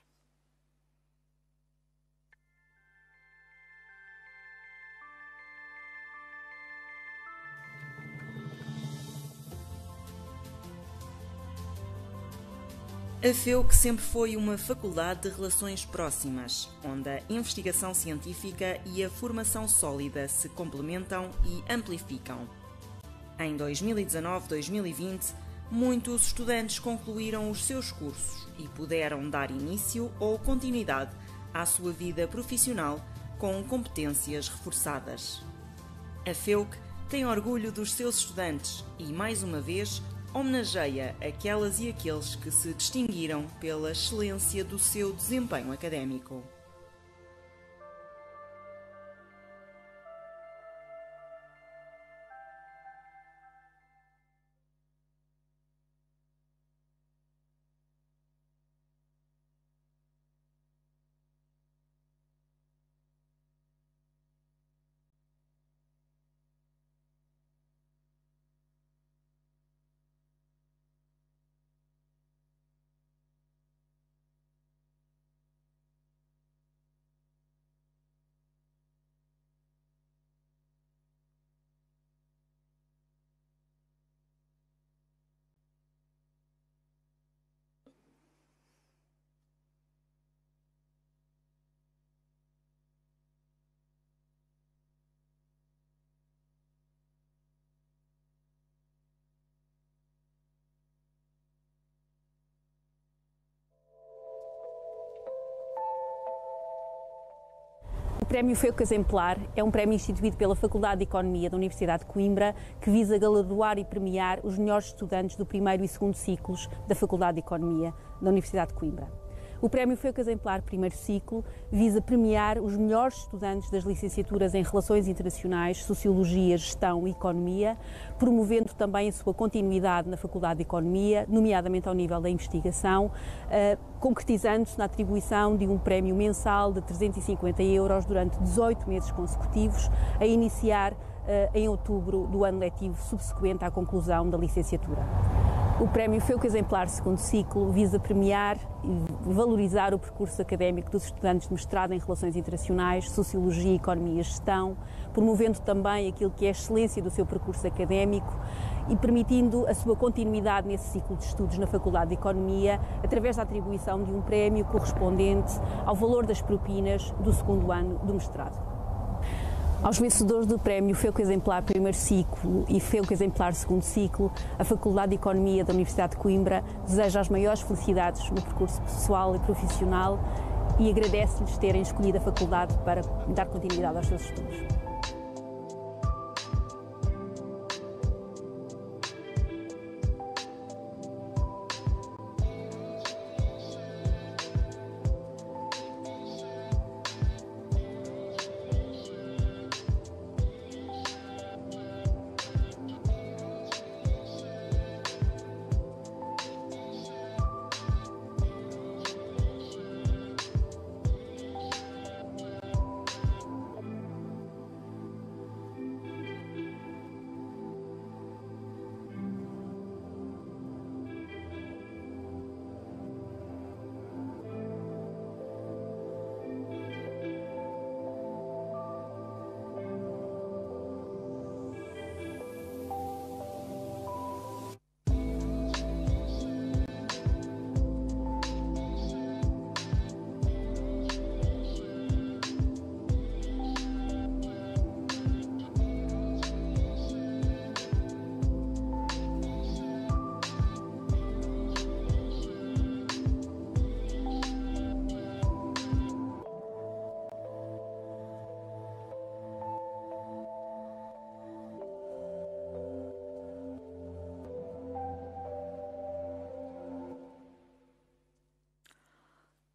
A FEUC sempre foi uma faculdade de relações próximas, onde a investigação científica e a formação sólida se complementam e amplificam. Em 2019-2020, muitos estudantes concluíram os seus cursos e puderam dar início ou continuidade à sua vida profissional com competências reforçadas. A FEUC tem orgulho dos seus estudantes e, mais uma vez, homenageia aquelas e aqueles que se distinguiram pela excelência do seu desempenho académico. O Prémio FEUC Exemplar é um prémio instituído pela Faculdade de Economia da Universidade de Coimbra que visa galardoar e premiar os melhores estudantes do primeiro e segundo ciclos da Faculdade de Economia da Universidade de Coimbra. O Prémio FEUC Exemplar primeiro ciclo visa premiar os melhores estudantes das licenciaturas em Relações Internacionais, Sociologia, Gestão e Economia, promovendo também a sua continuidade na Faculdade de Economia, nomeadamente ao nível da investigação, concretizando-se na atribuição de um prémio mensal de 350 € durante 18 meses consecutivos, a iniciar em outubro do ano letivo subsequente à conclusão da licenciatura. O Prémio FEUC Exemplar segundo ciclo visa premiar e valorizar o percurso académico dos estudantes de mestrado em Relações Internacionais, Sociologia, Economia e Gestão, promovendo também aquilo que é a excelência do seu percurso académico e permitindo a sua continuidade nesse ciclo de estudos na Faculdade de Economia, através da atribuição de um prémio correspondente ao valor das propinas do segundo ano do mestrado. Aos vencedores do Prémio FEUC Exemplar primeiro ciclo e FEUC Exemplar segundo ciclo, a Faculdade de Economia da Universidade de Coimbra deseja as maiores felicidades no percurso pessoal e profissional e agradece-lhes terem escolhido a faculdade para dar continuidade aos seus estudos.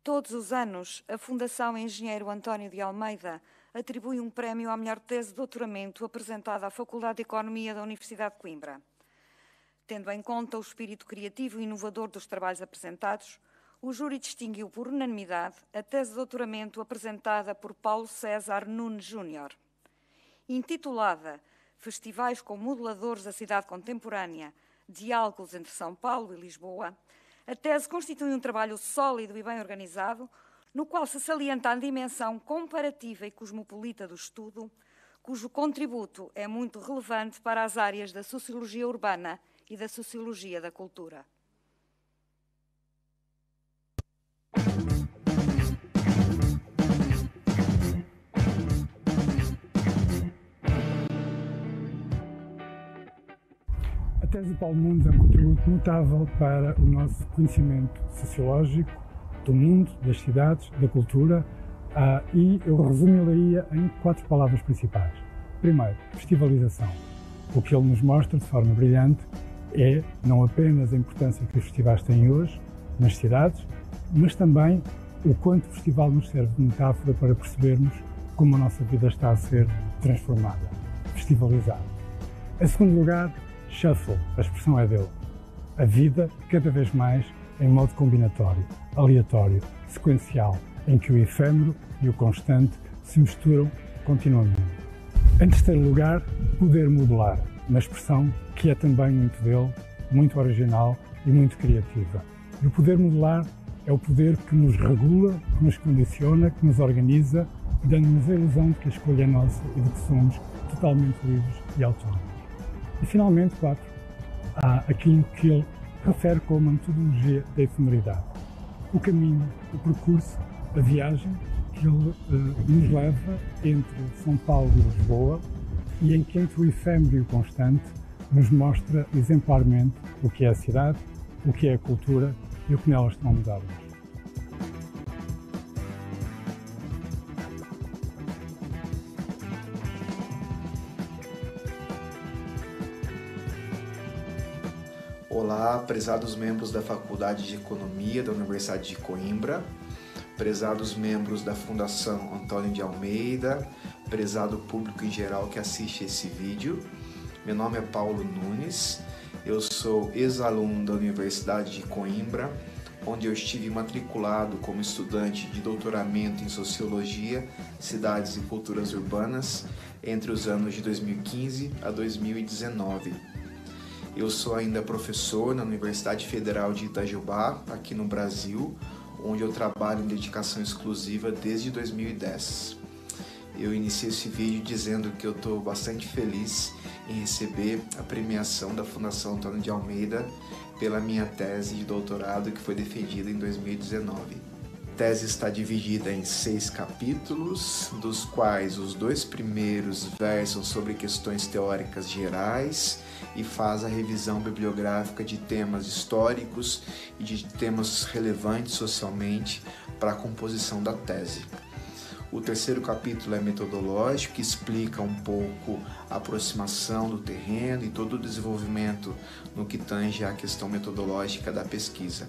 todos os anos, a Fundação Engenheiro António de Almeida atribui um prémio à melhor tese de doutoramento apresentada à Faculdade de Economia da Universidade de Coimbra. Tendo em conta o espírito criativo e inovador dos trabalhos apresentados, o júri distinguiu por unanimidade a tese de doutoramento apresentada por Paulo César Nunes Júnior. Intitulada Festivais com Modeladores da Cidade Contemporânea, Diálogos entre São Paulo e Lisboa, a tese constitui um trabalho sólido e bem organizado, no qual se salienta a dimensão comparativa e cosmopolita do estudo, cujo contributo é muito relevante para as áreas da sociologia urbana e da sociologia da cultura. A tese de Paulo Nunes é um contributo notável para o nosso conhecimento sociológico do mundo, das cidades, da cultura, e eu resumiria em 4 palavras principais. Primeiro, festivalização. O que ele nos mostra de forma brilhante é não apenas a importância que os festivais têm hoje nas cidades, mas também o quanto o festival nos serve de metáfora para percebermos como a nossa vida está a ser transformada, festivalizada. Em segundo lugar, shuffle, a expressão é dele. A vida, cada vez mais, em modo combinatório, aleatório, sequencial, em que o efêmero e o constante se misturam continuamente. Em terceiro lugar, poder modular, uma expressão que é também muito dele, muito original e muito criativa. E o poder modular é o poder que nos regula, que nos condiciona, que nos organiza, dando-nos a ilusão de que a escolha é nossa e de que somos totalmente livres e autónomos. E finalmente, 4, há aquilo que ele refere como a metodologia da efemeridade. O caminho, o percurso, a viagem que ele nos leva entre São Paulo e Lisboa e em que entre o efêmero e o constante nos mostra exemplarmente o que é a cidade, o que é a cultura e o que nelas estão a mudar hoje. Olá, prezados membros da Faculdade de Economia da Universidade de Coimbra, prezados membros da Fundação Antônio de Almeida, prezado público em geral que assiste esse vídeo. Meu nome é Paulo Nunes, eu sou ex-aluno da Universidade de Coimbra, onde eu estive matriculado como estudante de doutoramento em Sociologia, Cidades e Culturas Urbanas entre os anos de 2015 a 2019. Eu sou ainda professor na Universidade Federal de Itajubá, aqui no Brasil, onde eu trabalho em dedicação exclusiva desde 2010. Eu iniciei esse vídeo dizendo que eu estou bastante feliz em receber a premiação da Fundação Antônio de Almeida pela minha tese de doutorado que foi defendida em 2019. A tese está dividida em 6 capítulos, dos quais os 2 primeiros versam sobre questões teóricas gerais e faz a revisão bibliográfica de temas históricos e de temas relevantes socialmente para a composição da tese. O 3º capítulo é metodológico, que explica um pouco a aproximação do terreno e todo o desenvolvimento no que tange à questão metodológica da pesquisa.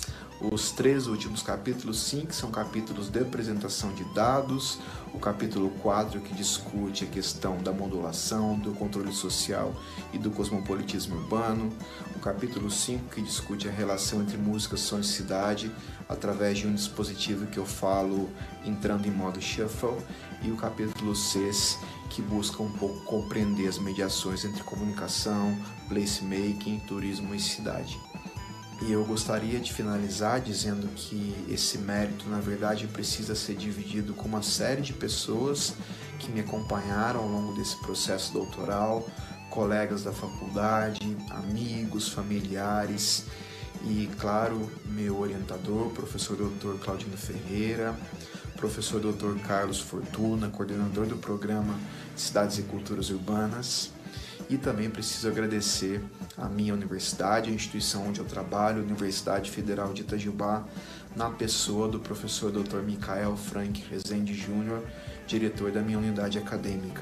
Os 3 últimos capítulos, sim, que são capítulos de apresentação de dados, o capítulo 4 que discute a questão da modulação, do controle social e do cosmopolitismo urbano, o capítulo 5 que discute a relação entre música, som e cidade, através de um dispositivo que eu falo entrando em modo shuffle, e o capítulo 6 que busca um pouco compreender as mediações entre comunicação, placemaking, turismo e cidade. E eu gostaria de finalizar dizendo que esse mérito, na verdade, precisa ser dividido com uma série de pessoas que me acompanharam ao longo desse processo doutoral, colegas da faculdade, amigos, familiares e, claro, meu orientador, professor Dr. Claudino Ferreira, professor Dr. Carlos Fortuna, coordenador do programa Cidades e Culturas Urbanas. E também preciso agradecer a minha universidade, a instituição onde eu trabalho, a Universidade Federal de Itajubá, na pessoa do professor Dr. Michael Frank Rezende Júnior, diretor da minha unidade acadêmica.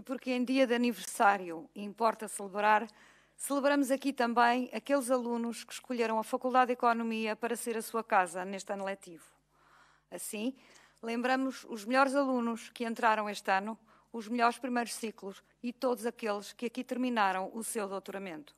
porque em dia de aniversário importa celebrar, celebramos aqui também aqueles alunos que escolheram a Faculdade de Economia para ser a sua casa neste ano letivo. Assim, lembramos os melhores alunos que entraram este ano, os melhores primeiros ciclos e todos aqueles que aqui terminaram o seu doutoramento.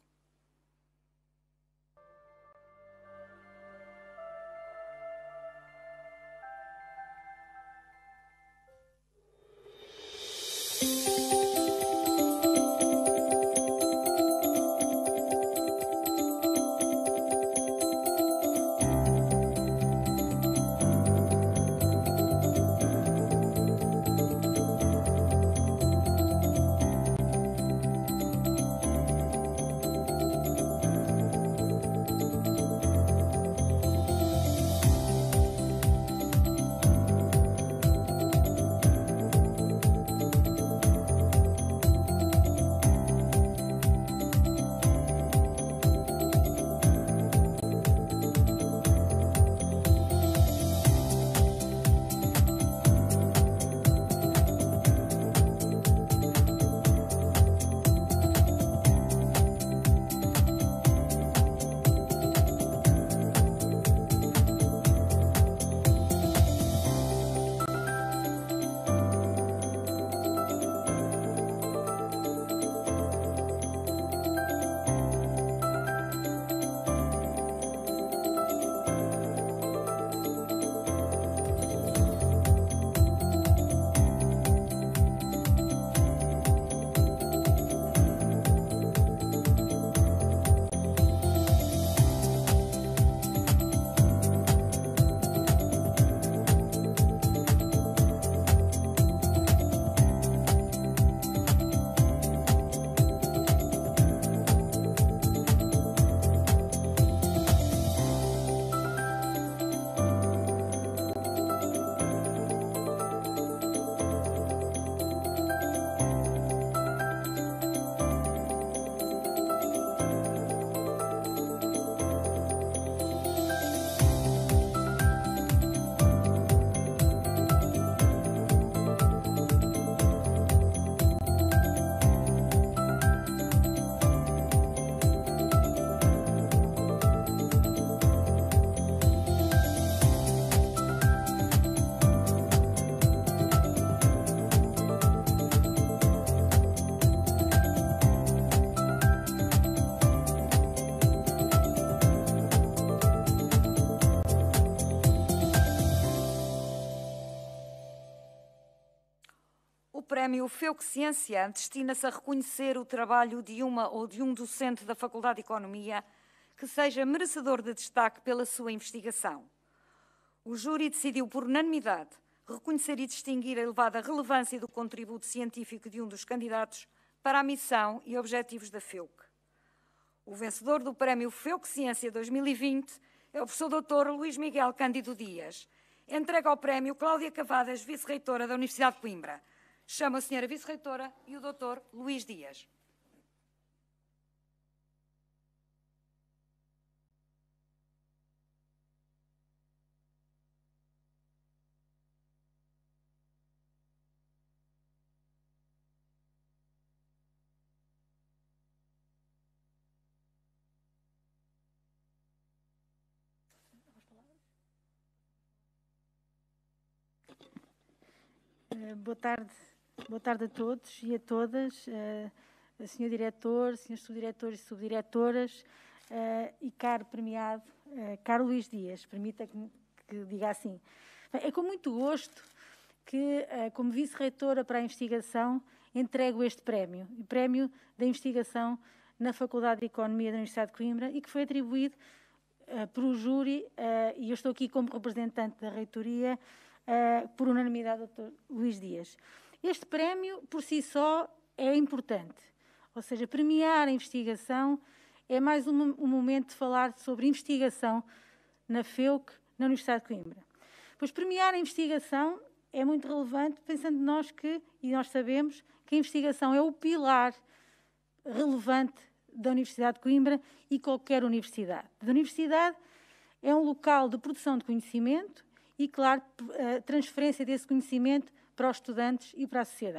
O prémio FEUC Ciência destina-se a reconhecer o trabalho de uma ou de um docente da Faculdade de Economia que seja merecedor de destaque pela sua investigação. O júri decidiu por unanimidade reconhecer e distinguir a elevada relevância do contributo científico de um dos candidatos para a missão e objetivos da FEUC. O vencedor do prémio FEUC Ciência 2020 é o professor Dr. Luís Miguel Cândido Dias. Entrega ao prémio Cláudia Cavadas, vice-reitora da Universidade de Coimbra. Chama a senhora vice-reitora e o Dr. Luís Dias. Boa tarde a todos e a todas, Sr. Diretor, Srs. Subdiretores e Subdiretoras e caro premiado, caro Luís Dias, permita-me que diga assim. Bem, é com muito gosto que, como Vice-Reitora para a Investigação, entrego este prémio, o Prémio da Investigação na Faculdade de Economia da Universidade de Coimbra e que foi atribuído pelo júri, e eu estou aqui como representante da Reitoria, por unanimidade, Dr. Luís Dias. Este prémio, por si só, é importante. Ou seja, premiar a investigação é mais um momento de falar sobre investigação na FEUC, na Universidade de Coimbra. Pois premiar a investigação é muito relevante, pensando nós sabemos que a investigação é o pilar relevante da Universidade de Coimbra e qualquer universidade. A universidade é um local de produção de conhecimento e, claro, a transferência desse conhecimento para os estudantes e para a sociedade.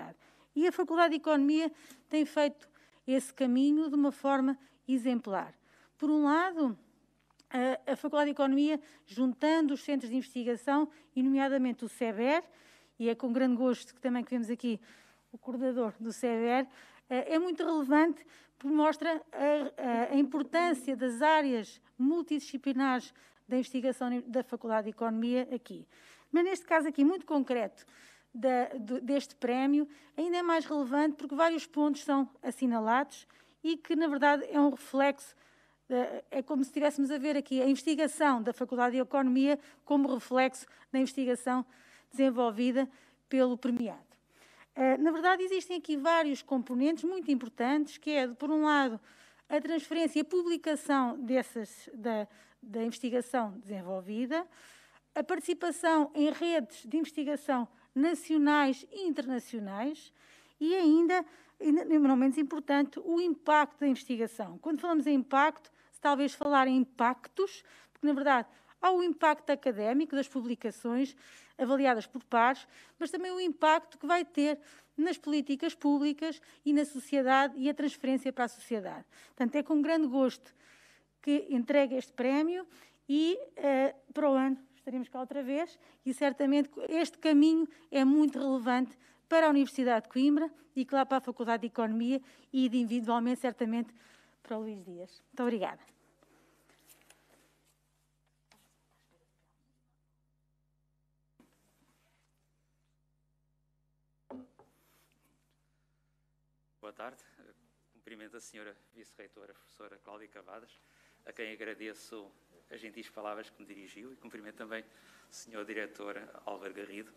E a Faculdade de Economia tem feito esse caminho de uma forma exemplar. Por um lado, a Faculdade de Economia, juntando os centros de investigação, e nomeadamente o CEBER, e é com grande gosto que também vemos aqui o coordenador do CEBER, é muito relevante porque mostra a importância das áreas multidisciplinares da investigação da Faculdade de Economia aqui. Mas neste caso aqui, muito concreto, deste prémio, ainda é mais relevante porque vários pontos são assinalados e que, na verdade, é um reflexo, é como se estivéssemos a ver aqui a investigação da Faculdade de Economia como reflexo da investigação desenvolvida pelo premiado. Na verdade, existem aqui vários componentes muito importantes, que é, por um lado, a transferência e a publicação da investigação desenvolvida, a participação em redes de investigação nacionais e internacionais e ainda não menos importante, o impacto da investigação. Quando falamos em impacto, talvez falar em impactos, porque, na verdade, há o impacto académico das publicações avaliadas por pares, mas também o impacto que vai ter nas políticas públicas e na sociedade e a transferência para a sociedade. Portanto, é com grande gosto que entregue este prémio e para o ano estaremos cá outra vez e certamente este caminho é muito relevante para a Universidade de Coimbra e, claro, para a Faculdade de Economia e, individualmente, certamente, para o Luís Dias. Muito obrigada. Boa tarde. Cumprimento a senhora Vice-Reitora, professora Cláudia Cavadas, a quem agradeço as gentis palavras que me dirigiu e cumprimento também o senhor Diretor Álvaro Garrido.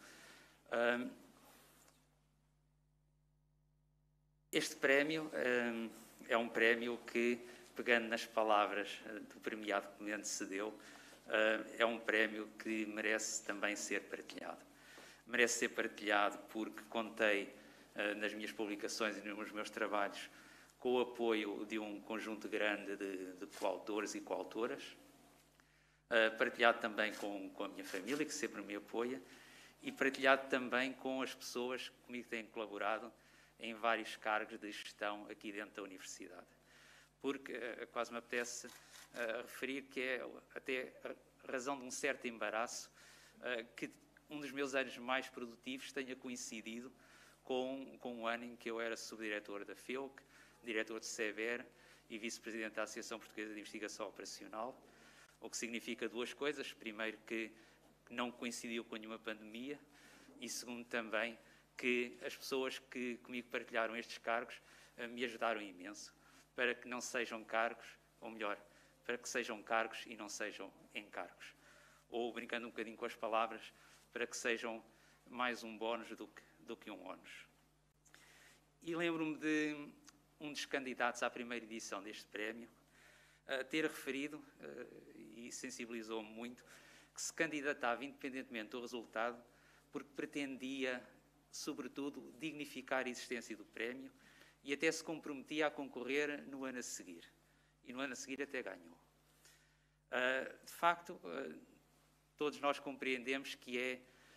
Este prémio é um prémio que, pegando nas palavras do premiado que me antecedeu, é um prémio que merece também ser partilhado. Merece ser partilhado porque contei nas minhas publicações e nos meus trabalhos com o apoio de um conjunto grande de coautores e coautoras, partilhado também com a minha família, que sempre me apoia, e partilhado também com as pessoas que comigo têm colaborado em vários cargos de gestão aqui dentro da Universidade. Porque quase me apetece referir que é até a razão de um certo embaraço que um dos meus anos mais produtivos tenha coincidido com um ano em que eu era subdiretor da FEUC, diretor de CEBER e vice-presidente da Associação Portuguesa de Investigação Operacional, o que significa duas coisas. Primeiro, que não coincidiu com nenhuma pandemia e, segundo, também que as pessoas que comigo partilharam estes cargos me ajudaram imenso para que não sejam cargos, ou melhor, para que sejam cargos e não sejam encargos. Ou, brincando um bocadinho com as palavras, para que sejam mais um bónus do que um ónus. E lembro-me de um dos candidatos à primeira edição deste prémio ter referido, e sensibilizou-me muito, que se candidatava independentemente do resultado porque pretendia, sobretudo, dignificar a existência do prémio e até se comprometia a concorrer no ano a seguir. E no ano a seguir até ganhou. De facto, todos nós compreendemos que é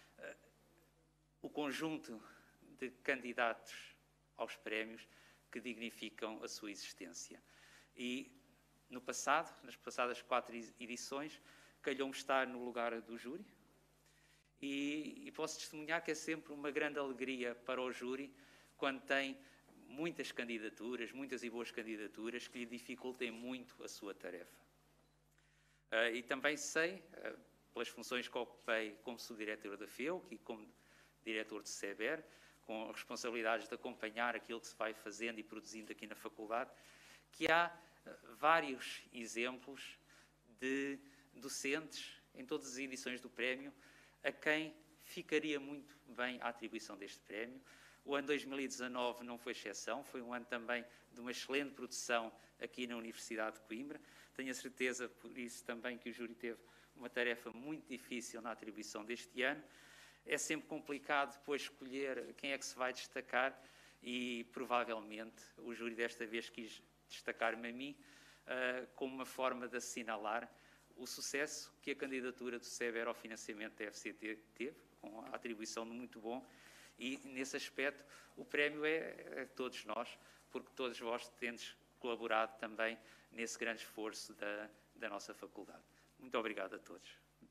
o conjunto de candidatos aos prémios que dignificam a sua existência. E no passado, nas passadas 4 edições, calhou-me estar no lugar do júri e posso testemunhar que é sempre uma grande alegria para o júri quando tem muitas candidaturas, muitas e boas candidaturas que lhe dificultem muito a sua tarefa. E também sei, pelas funções que ocupei como subdiretor da FEUC e como diretor de CEBER, com responsabilidades de acompanhar aquilo que se vai fazendo e produzindo aqui na faculdade, que há vários exemplos de docentes em todas as edições do prémio a quem ficaria muito bem a atribuição deste prémio. O ano 2019 não foi exceção, foi um ano também de uma excelente produção aqui na Universidade de Coimbra. Tenho a certeza, por isso também, que o júri teve uma tarefa muito difícil na atribuição deste ano. É sempre complicado depois escolher quem é que se vai destacar e, provavelmente, o júri desta vez quis destacar-me a mim como uma forma de assinalar o sucesso que a candidatura do CEBER ao financiamento da FCT teve, com a atribuição de muito bom, E, nesse aspecto, o prémio é a todos nós, porque todos vós tendes colaborado também nesse grande esforço da nossa faculdade. Muito obrigado a todos.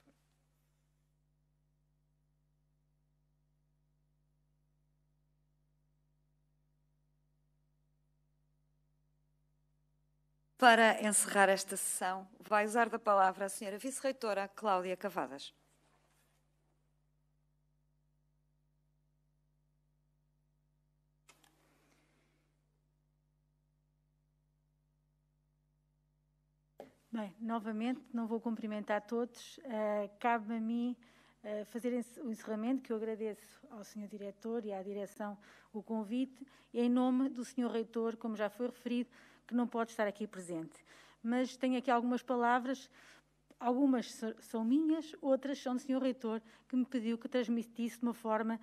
Para encerrar esta sessão, vai usar da palavra a senhora Vice-Reitora Cláudia Cavadas. Bem, novamente, não vou cumprimentar todos. Cabe-me a mim fazer o encerramento, que eu agradeço ao Sr. Diretor e à Direção o convite, e em nome do Sr. Reitor, como já foi referido, que não pode estar aqui presente. Mas tenho aqui algumas palavras, algumas são minhas, outras são do Sr. Reitor, que me pediu que transmitisse de uma forma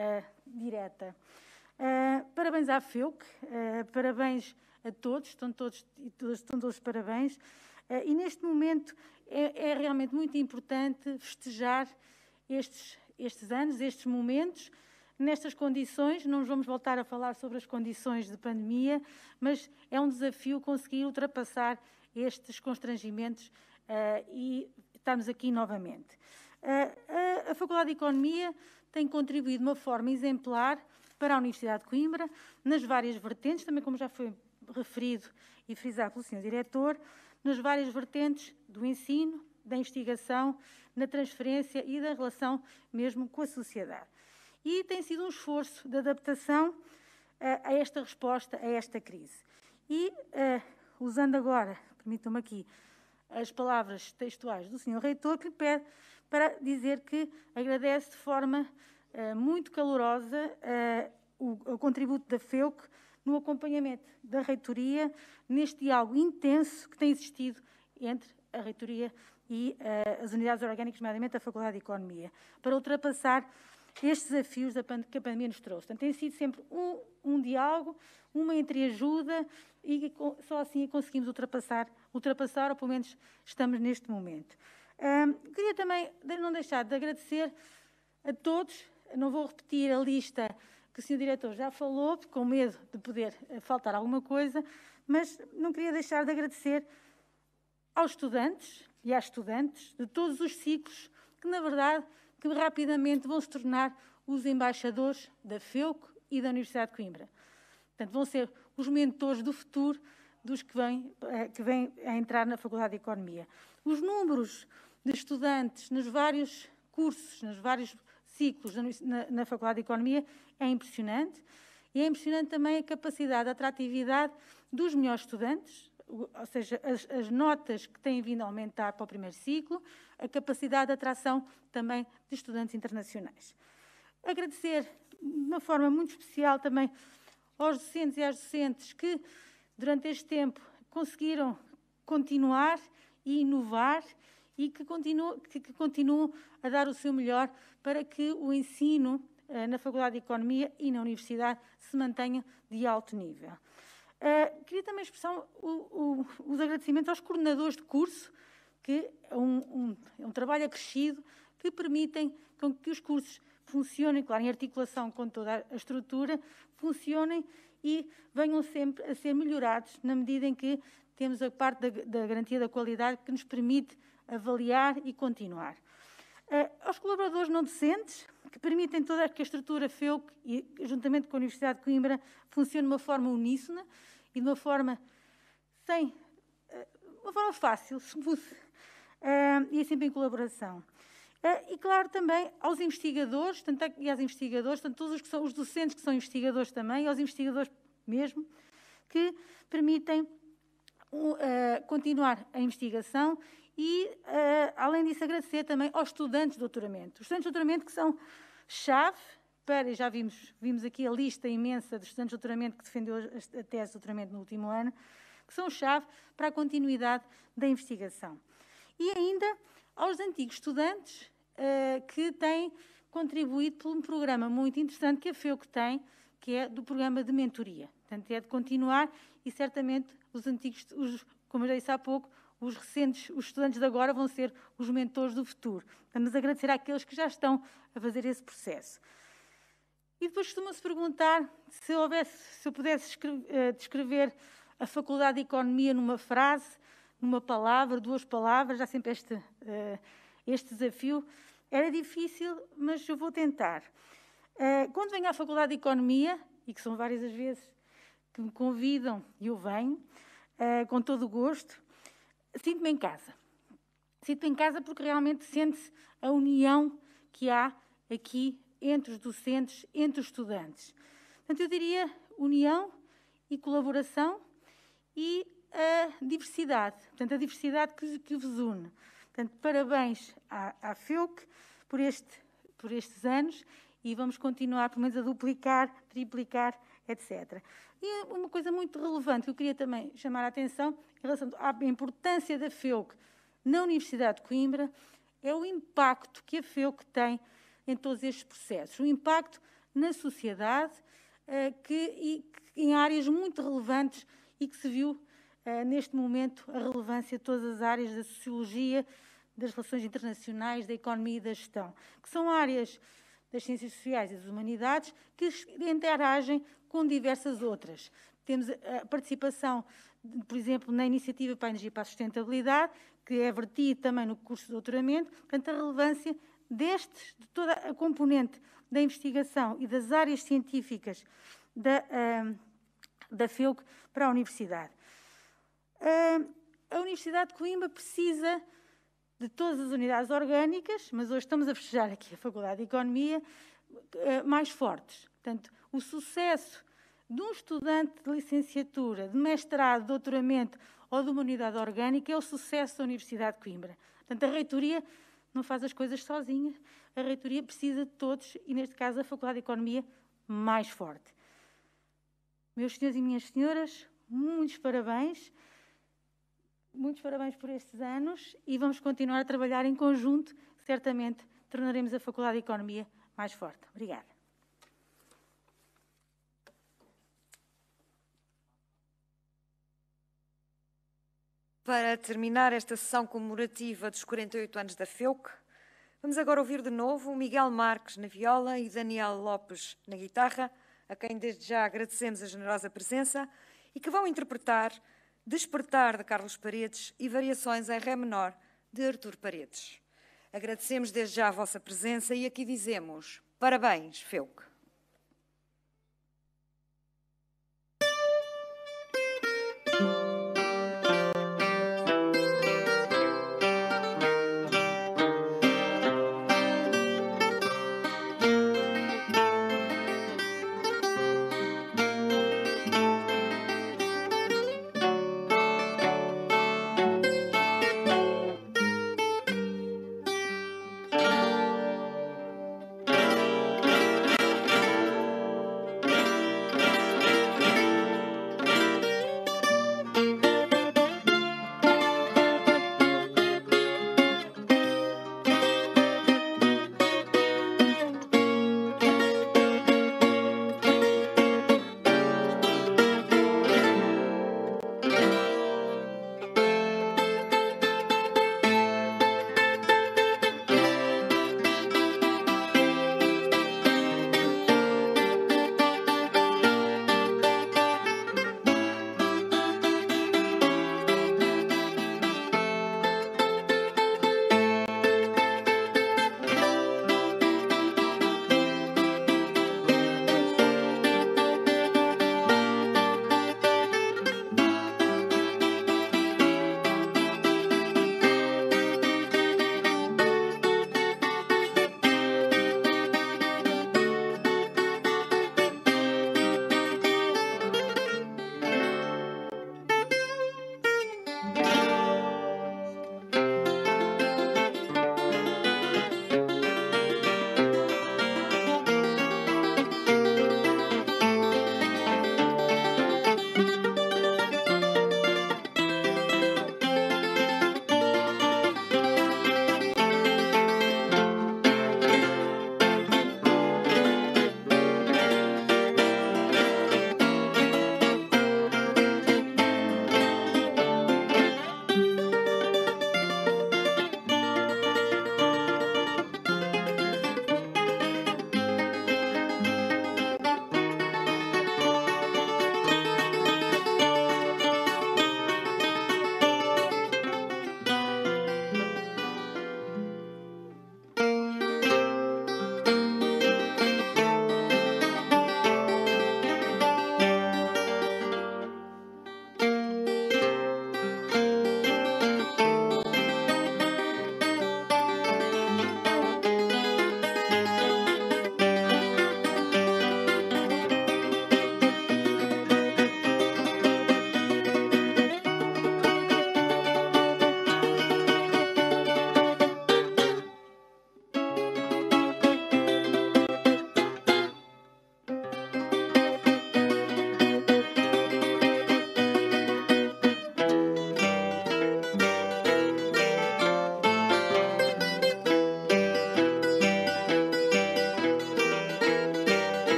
direta. Parabéns à FEUC, parabéns a todos, estão todos parabéns. E neste momento é realmente muito importante festejar estes anos, estes momentos, nestas condições. Não nos vamos voltar a falar sobre as condições de pandemia, mas é um desafio conseguir ultrapassar estes constrangimentos e estarmos aqui novamente. A Faculdade de Economia tem contribuído de uma forma exemplar para a Universidade de Coimbra, nas várias vertentes, também como já foi referido e frisado pelo Sr. Diretor, nas várias vertentes do ensino, da investigação, na transferência e da relação mesmo com a sociedade. E tem sido um esforço de adaptação a esta resposta, a esta crise. E, usando agora, permitam-me aqui, as palavras textuais do Sr. Reitor, que lhe pede para dizer que agradece de forma muito calorosa o contributo da FEUC no acompanhamento da reitoria, neste diálogo intenso que tem existido entre a reitoria e as unidades orgânicas, nomeadamente a Faculdade de Economia, para ultrapassar estes desafios que a pandemia nos trouxe. Portanto, tem sido sempre um diálogo, uma entreajuda, e só assim conseguimos ultrapassar, ou pelo menos estamos neste momento. Queria também não deixar de agradecer a todos, não vou repetir a lista que o Sr. Diretor já falou, com medo de poder faltar alguma coisa, mas não queria deixar de agradecer aos estudantes e às estudantes de todos os ciclos, que na verdade que rapidamente vão se tornar os embaixadores da FEUC e da Universidade de Coimbra. Portanto, vão ser os mentores do futuro dos que vêm a entrar na Faculdade de Economia. Os números de estudantes nos vários cursos, nos vários ciclos na Faculdade de Economia é impressionante, e é impressionante também a capacidade, a atratividade dos melhores estudantes, ou seja, as notas que têm vindo a aumentar para o primeiro ciclo, a capacidade de atração também de estudantes internacionais. Agradecer de uma forma muito especial também aos docentes e às docentes que, durante este tempo, conseguiram continuar e inovar e que continuam a dar o seu melhor para que o ensino na Faculdade de Economia e na Universidade se mantenha de alto nível. Queria também expressar os agradecimentos aos coordenadores de curso, que é um trabalho acrescido, que permitem que os cursos funcionem, claro, em articulação com toda a estrutura, funcionem e venham sempre a ser melhorados, na medida em que temos a parte da garantia da qualidade que nos permite avaliar e continuar. Aos colaboradores não docentes, que permitem que a estrutura FEUC, e, juntamente com a Universidade de Coimbra, funcione de uma forma uníssona e de uma forma fácil, smooth, e sempre em colaboração. E, claro, também aos investigadores, e às investigadoras, todos os docentes que são investigadores também, e aos investigadores mesmo, que permitem continuar a investigação e, além disso, agradecer também aos estudantes de doutoramento. Os estudantes de doutoramento que são chave para, já vimos aqui a lista imensa dos estudantes de doutoramento que defendeu a tese de doutoramento no último ano, que são chave para a continuidade da investigação. E ainda aos antigos estudantes que têm contribuído por um programa muito interessante que a FEUC tem, que é do programa de mentoria. Portanto, é de continuar e certamente os antigos, como eu já disse há pouco, os estudantes de agora vão ser os mentores do futuro. Vamos agradecer àqueles que já estão a fazer esse processo. E depois costuma-se perguntar se eu pudesse descrever a Faculdade de Economia numa frase, numa palavra, 2 palavras, há sempre este desafio. Era difícil, mas eu vou tentar. Quando venho à Faculdade de Economia, e que são várias as vezes que me convidam e eu venho, com todo o gosto, sinto-me em casa. Sinto-me em casa porque realmente sente-se a união que há aqui entre os docentes, entre os estudantes. Portanto, eu diria união e colaboração e a diversidade. Portanto, a diversidade que vos une. Portanto, parabéns à FEUC por estes anos e vamos continuar, pelo menos, a duplicar, triplicar, etc. E uma coisa muito relevante que eu queria também chamar a atenção em relação à importância da FEUC na Universidade de Coimbra é o impacto que a FEUC tem em todos estes processos. O impacto na sociedade em áreas muito relevantes e que se viu neste momento a relevância de todas as áreas da sociologia, das relações internacionais, da economia e da gestão, que são áreas das ciências sociais e das humanidades que interagem com diversas outras. Temos a participação, por exemplo, na Iniciativa para a Energia e para a Sustentabilidade, que é vertida também no curso de doutoramento, portanto, a relevância de toda a componente da investigação e das áreas científicas da FEUC para a Universidade. A Universidade de Coimbra precisa de todas as unidades orgânicas, mas hoje estamos a fechar aqui a Faculdade de Economia, mais fortes. Portanto, o sucesso de um estudante de licenciatura, de mestrado, de doutoramento ou de uma unidade orgânica é o sucesso da Universidade de Coimbra. Portanto, a reitoria não faz as coisas sozinha, a reitoria precisa de todos e, neste caso, a Faculdade de Economia mais forte. Meus senhores e minhas senhoras, muitos parabéns por estes anos e vamos continuar a trabalhar em conjunto, certamente tornaremos a Faculdade de Economia mais forte. Obrigada. Para terminar esta sessão comemorativa dos 48 anos da FEUC, vamos agora ouvir de novo o Miguel Marques na viola e Daniel Lopes na guitarra, a quem desde já agradecemos a generosa presença, e que vão interpretar Despertar, de Carlos Paredes, e Variações em Ré menor, de Artur Paredes. Agradecemos desde já a vossa presença e aqui dizemos parabéns, FEUC.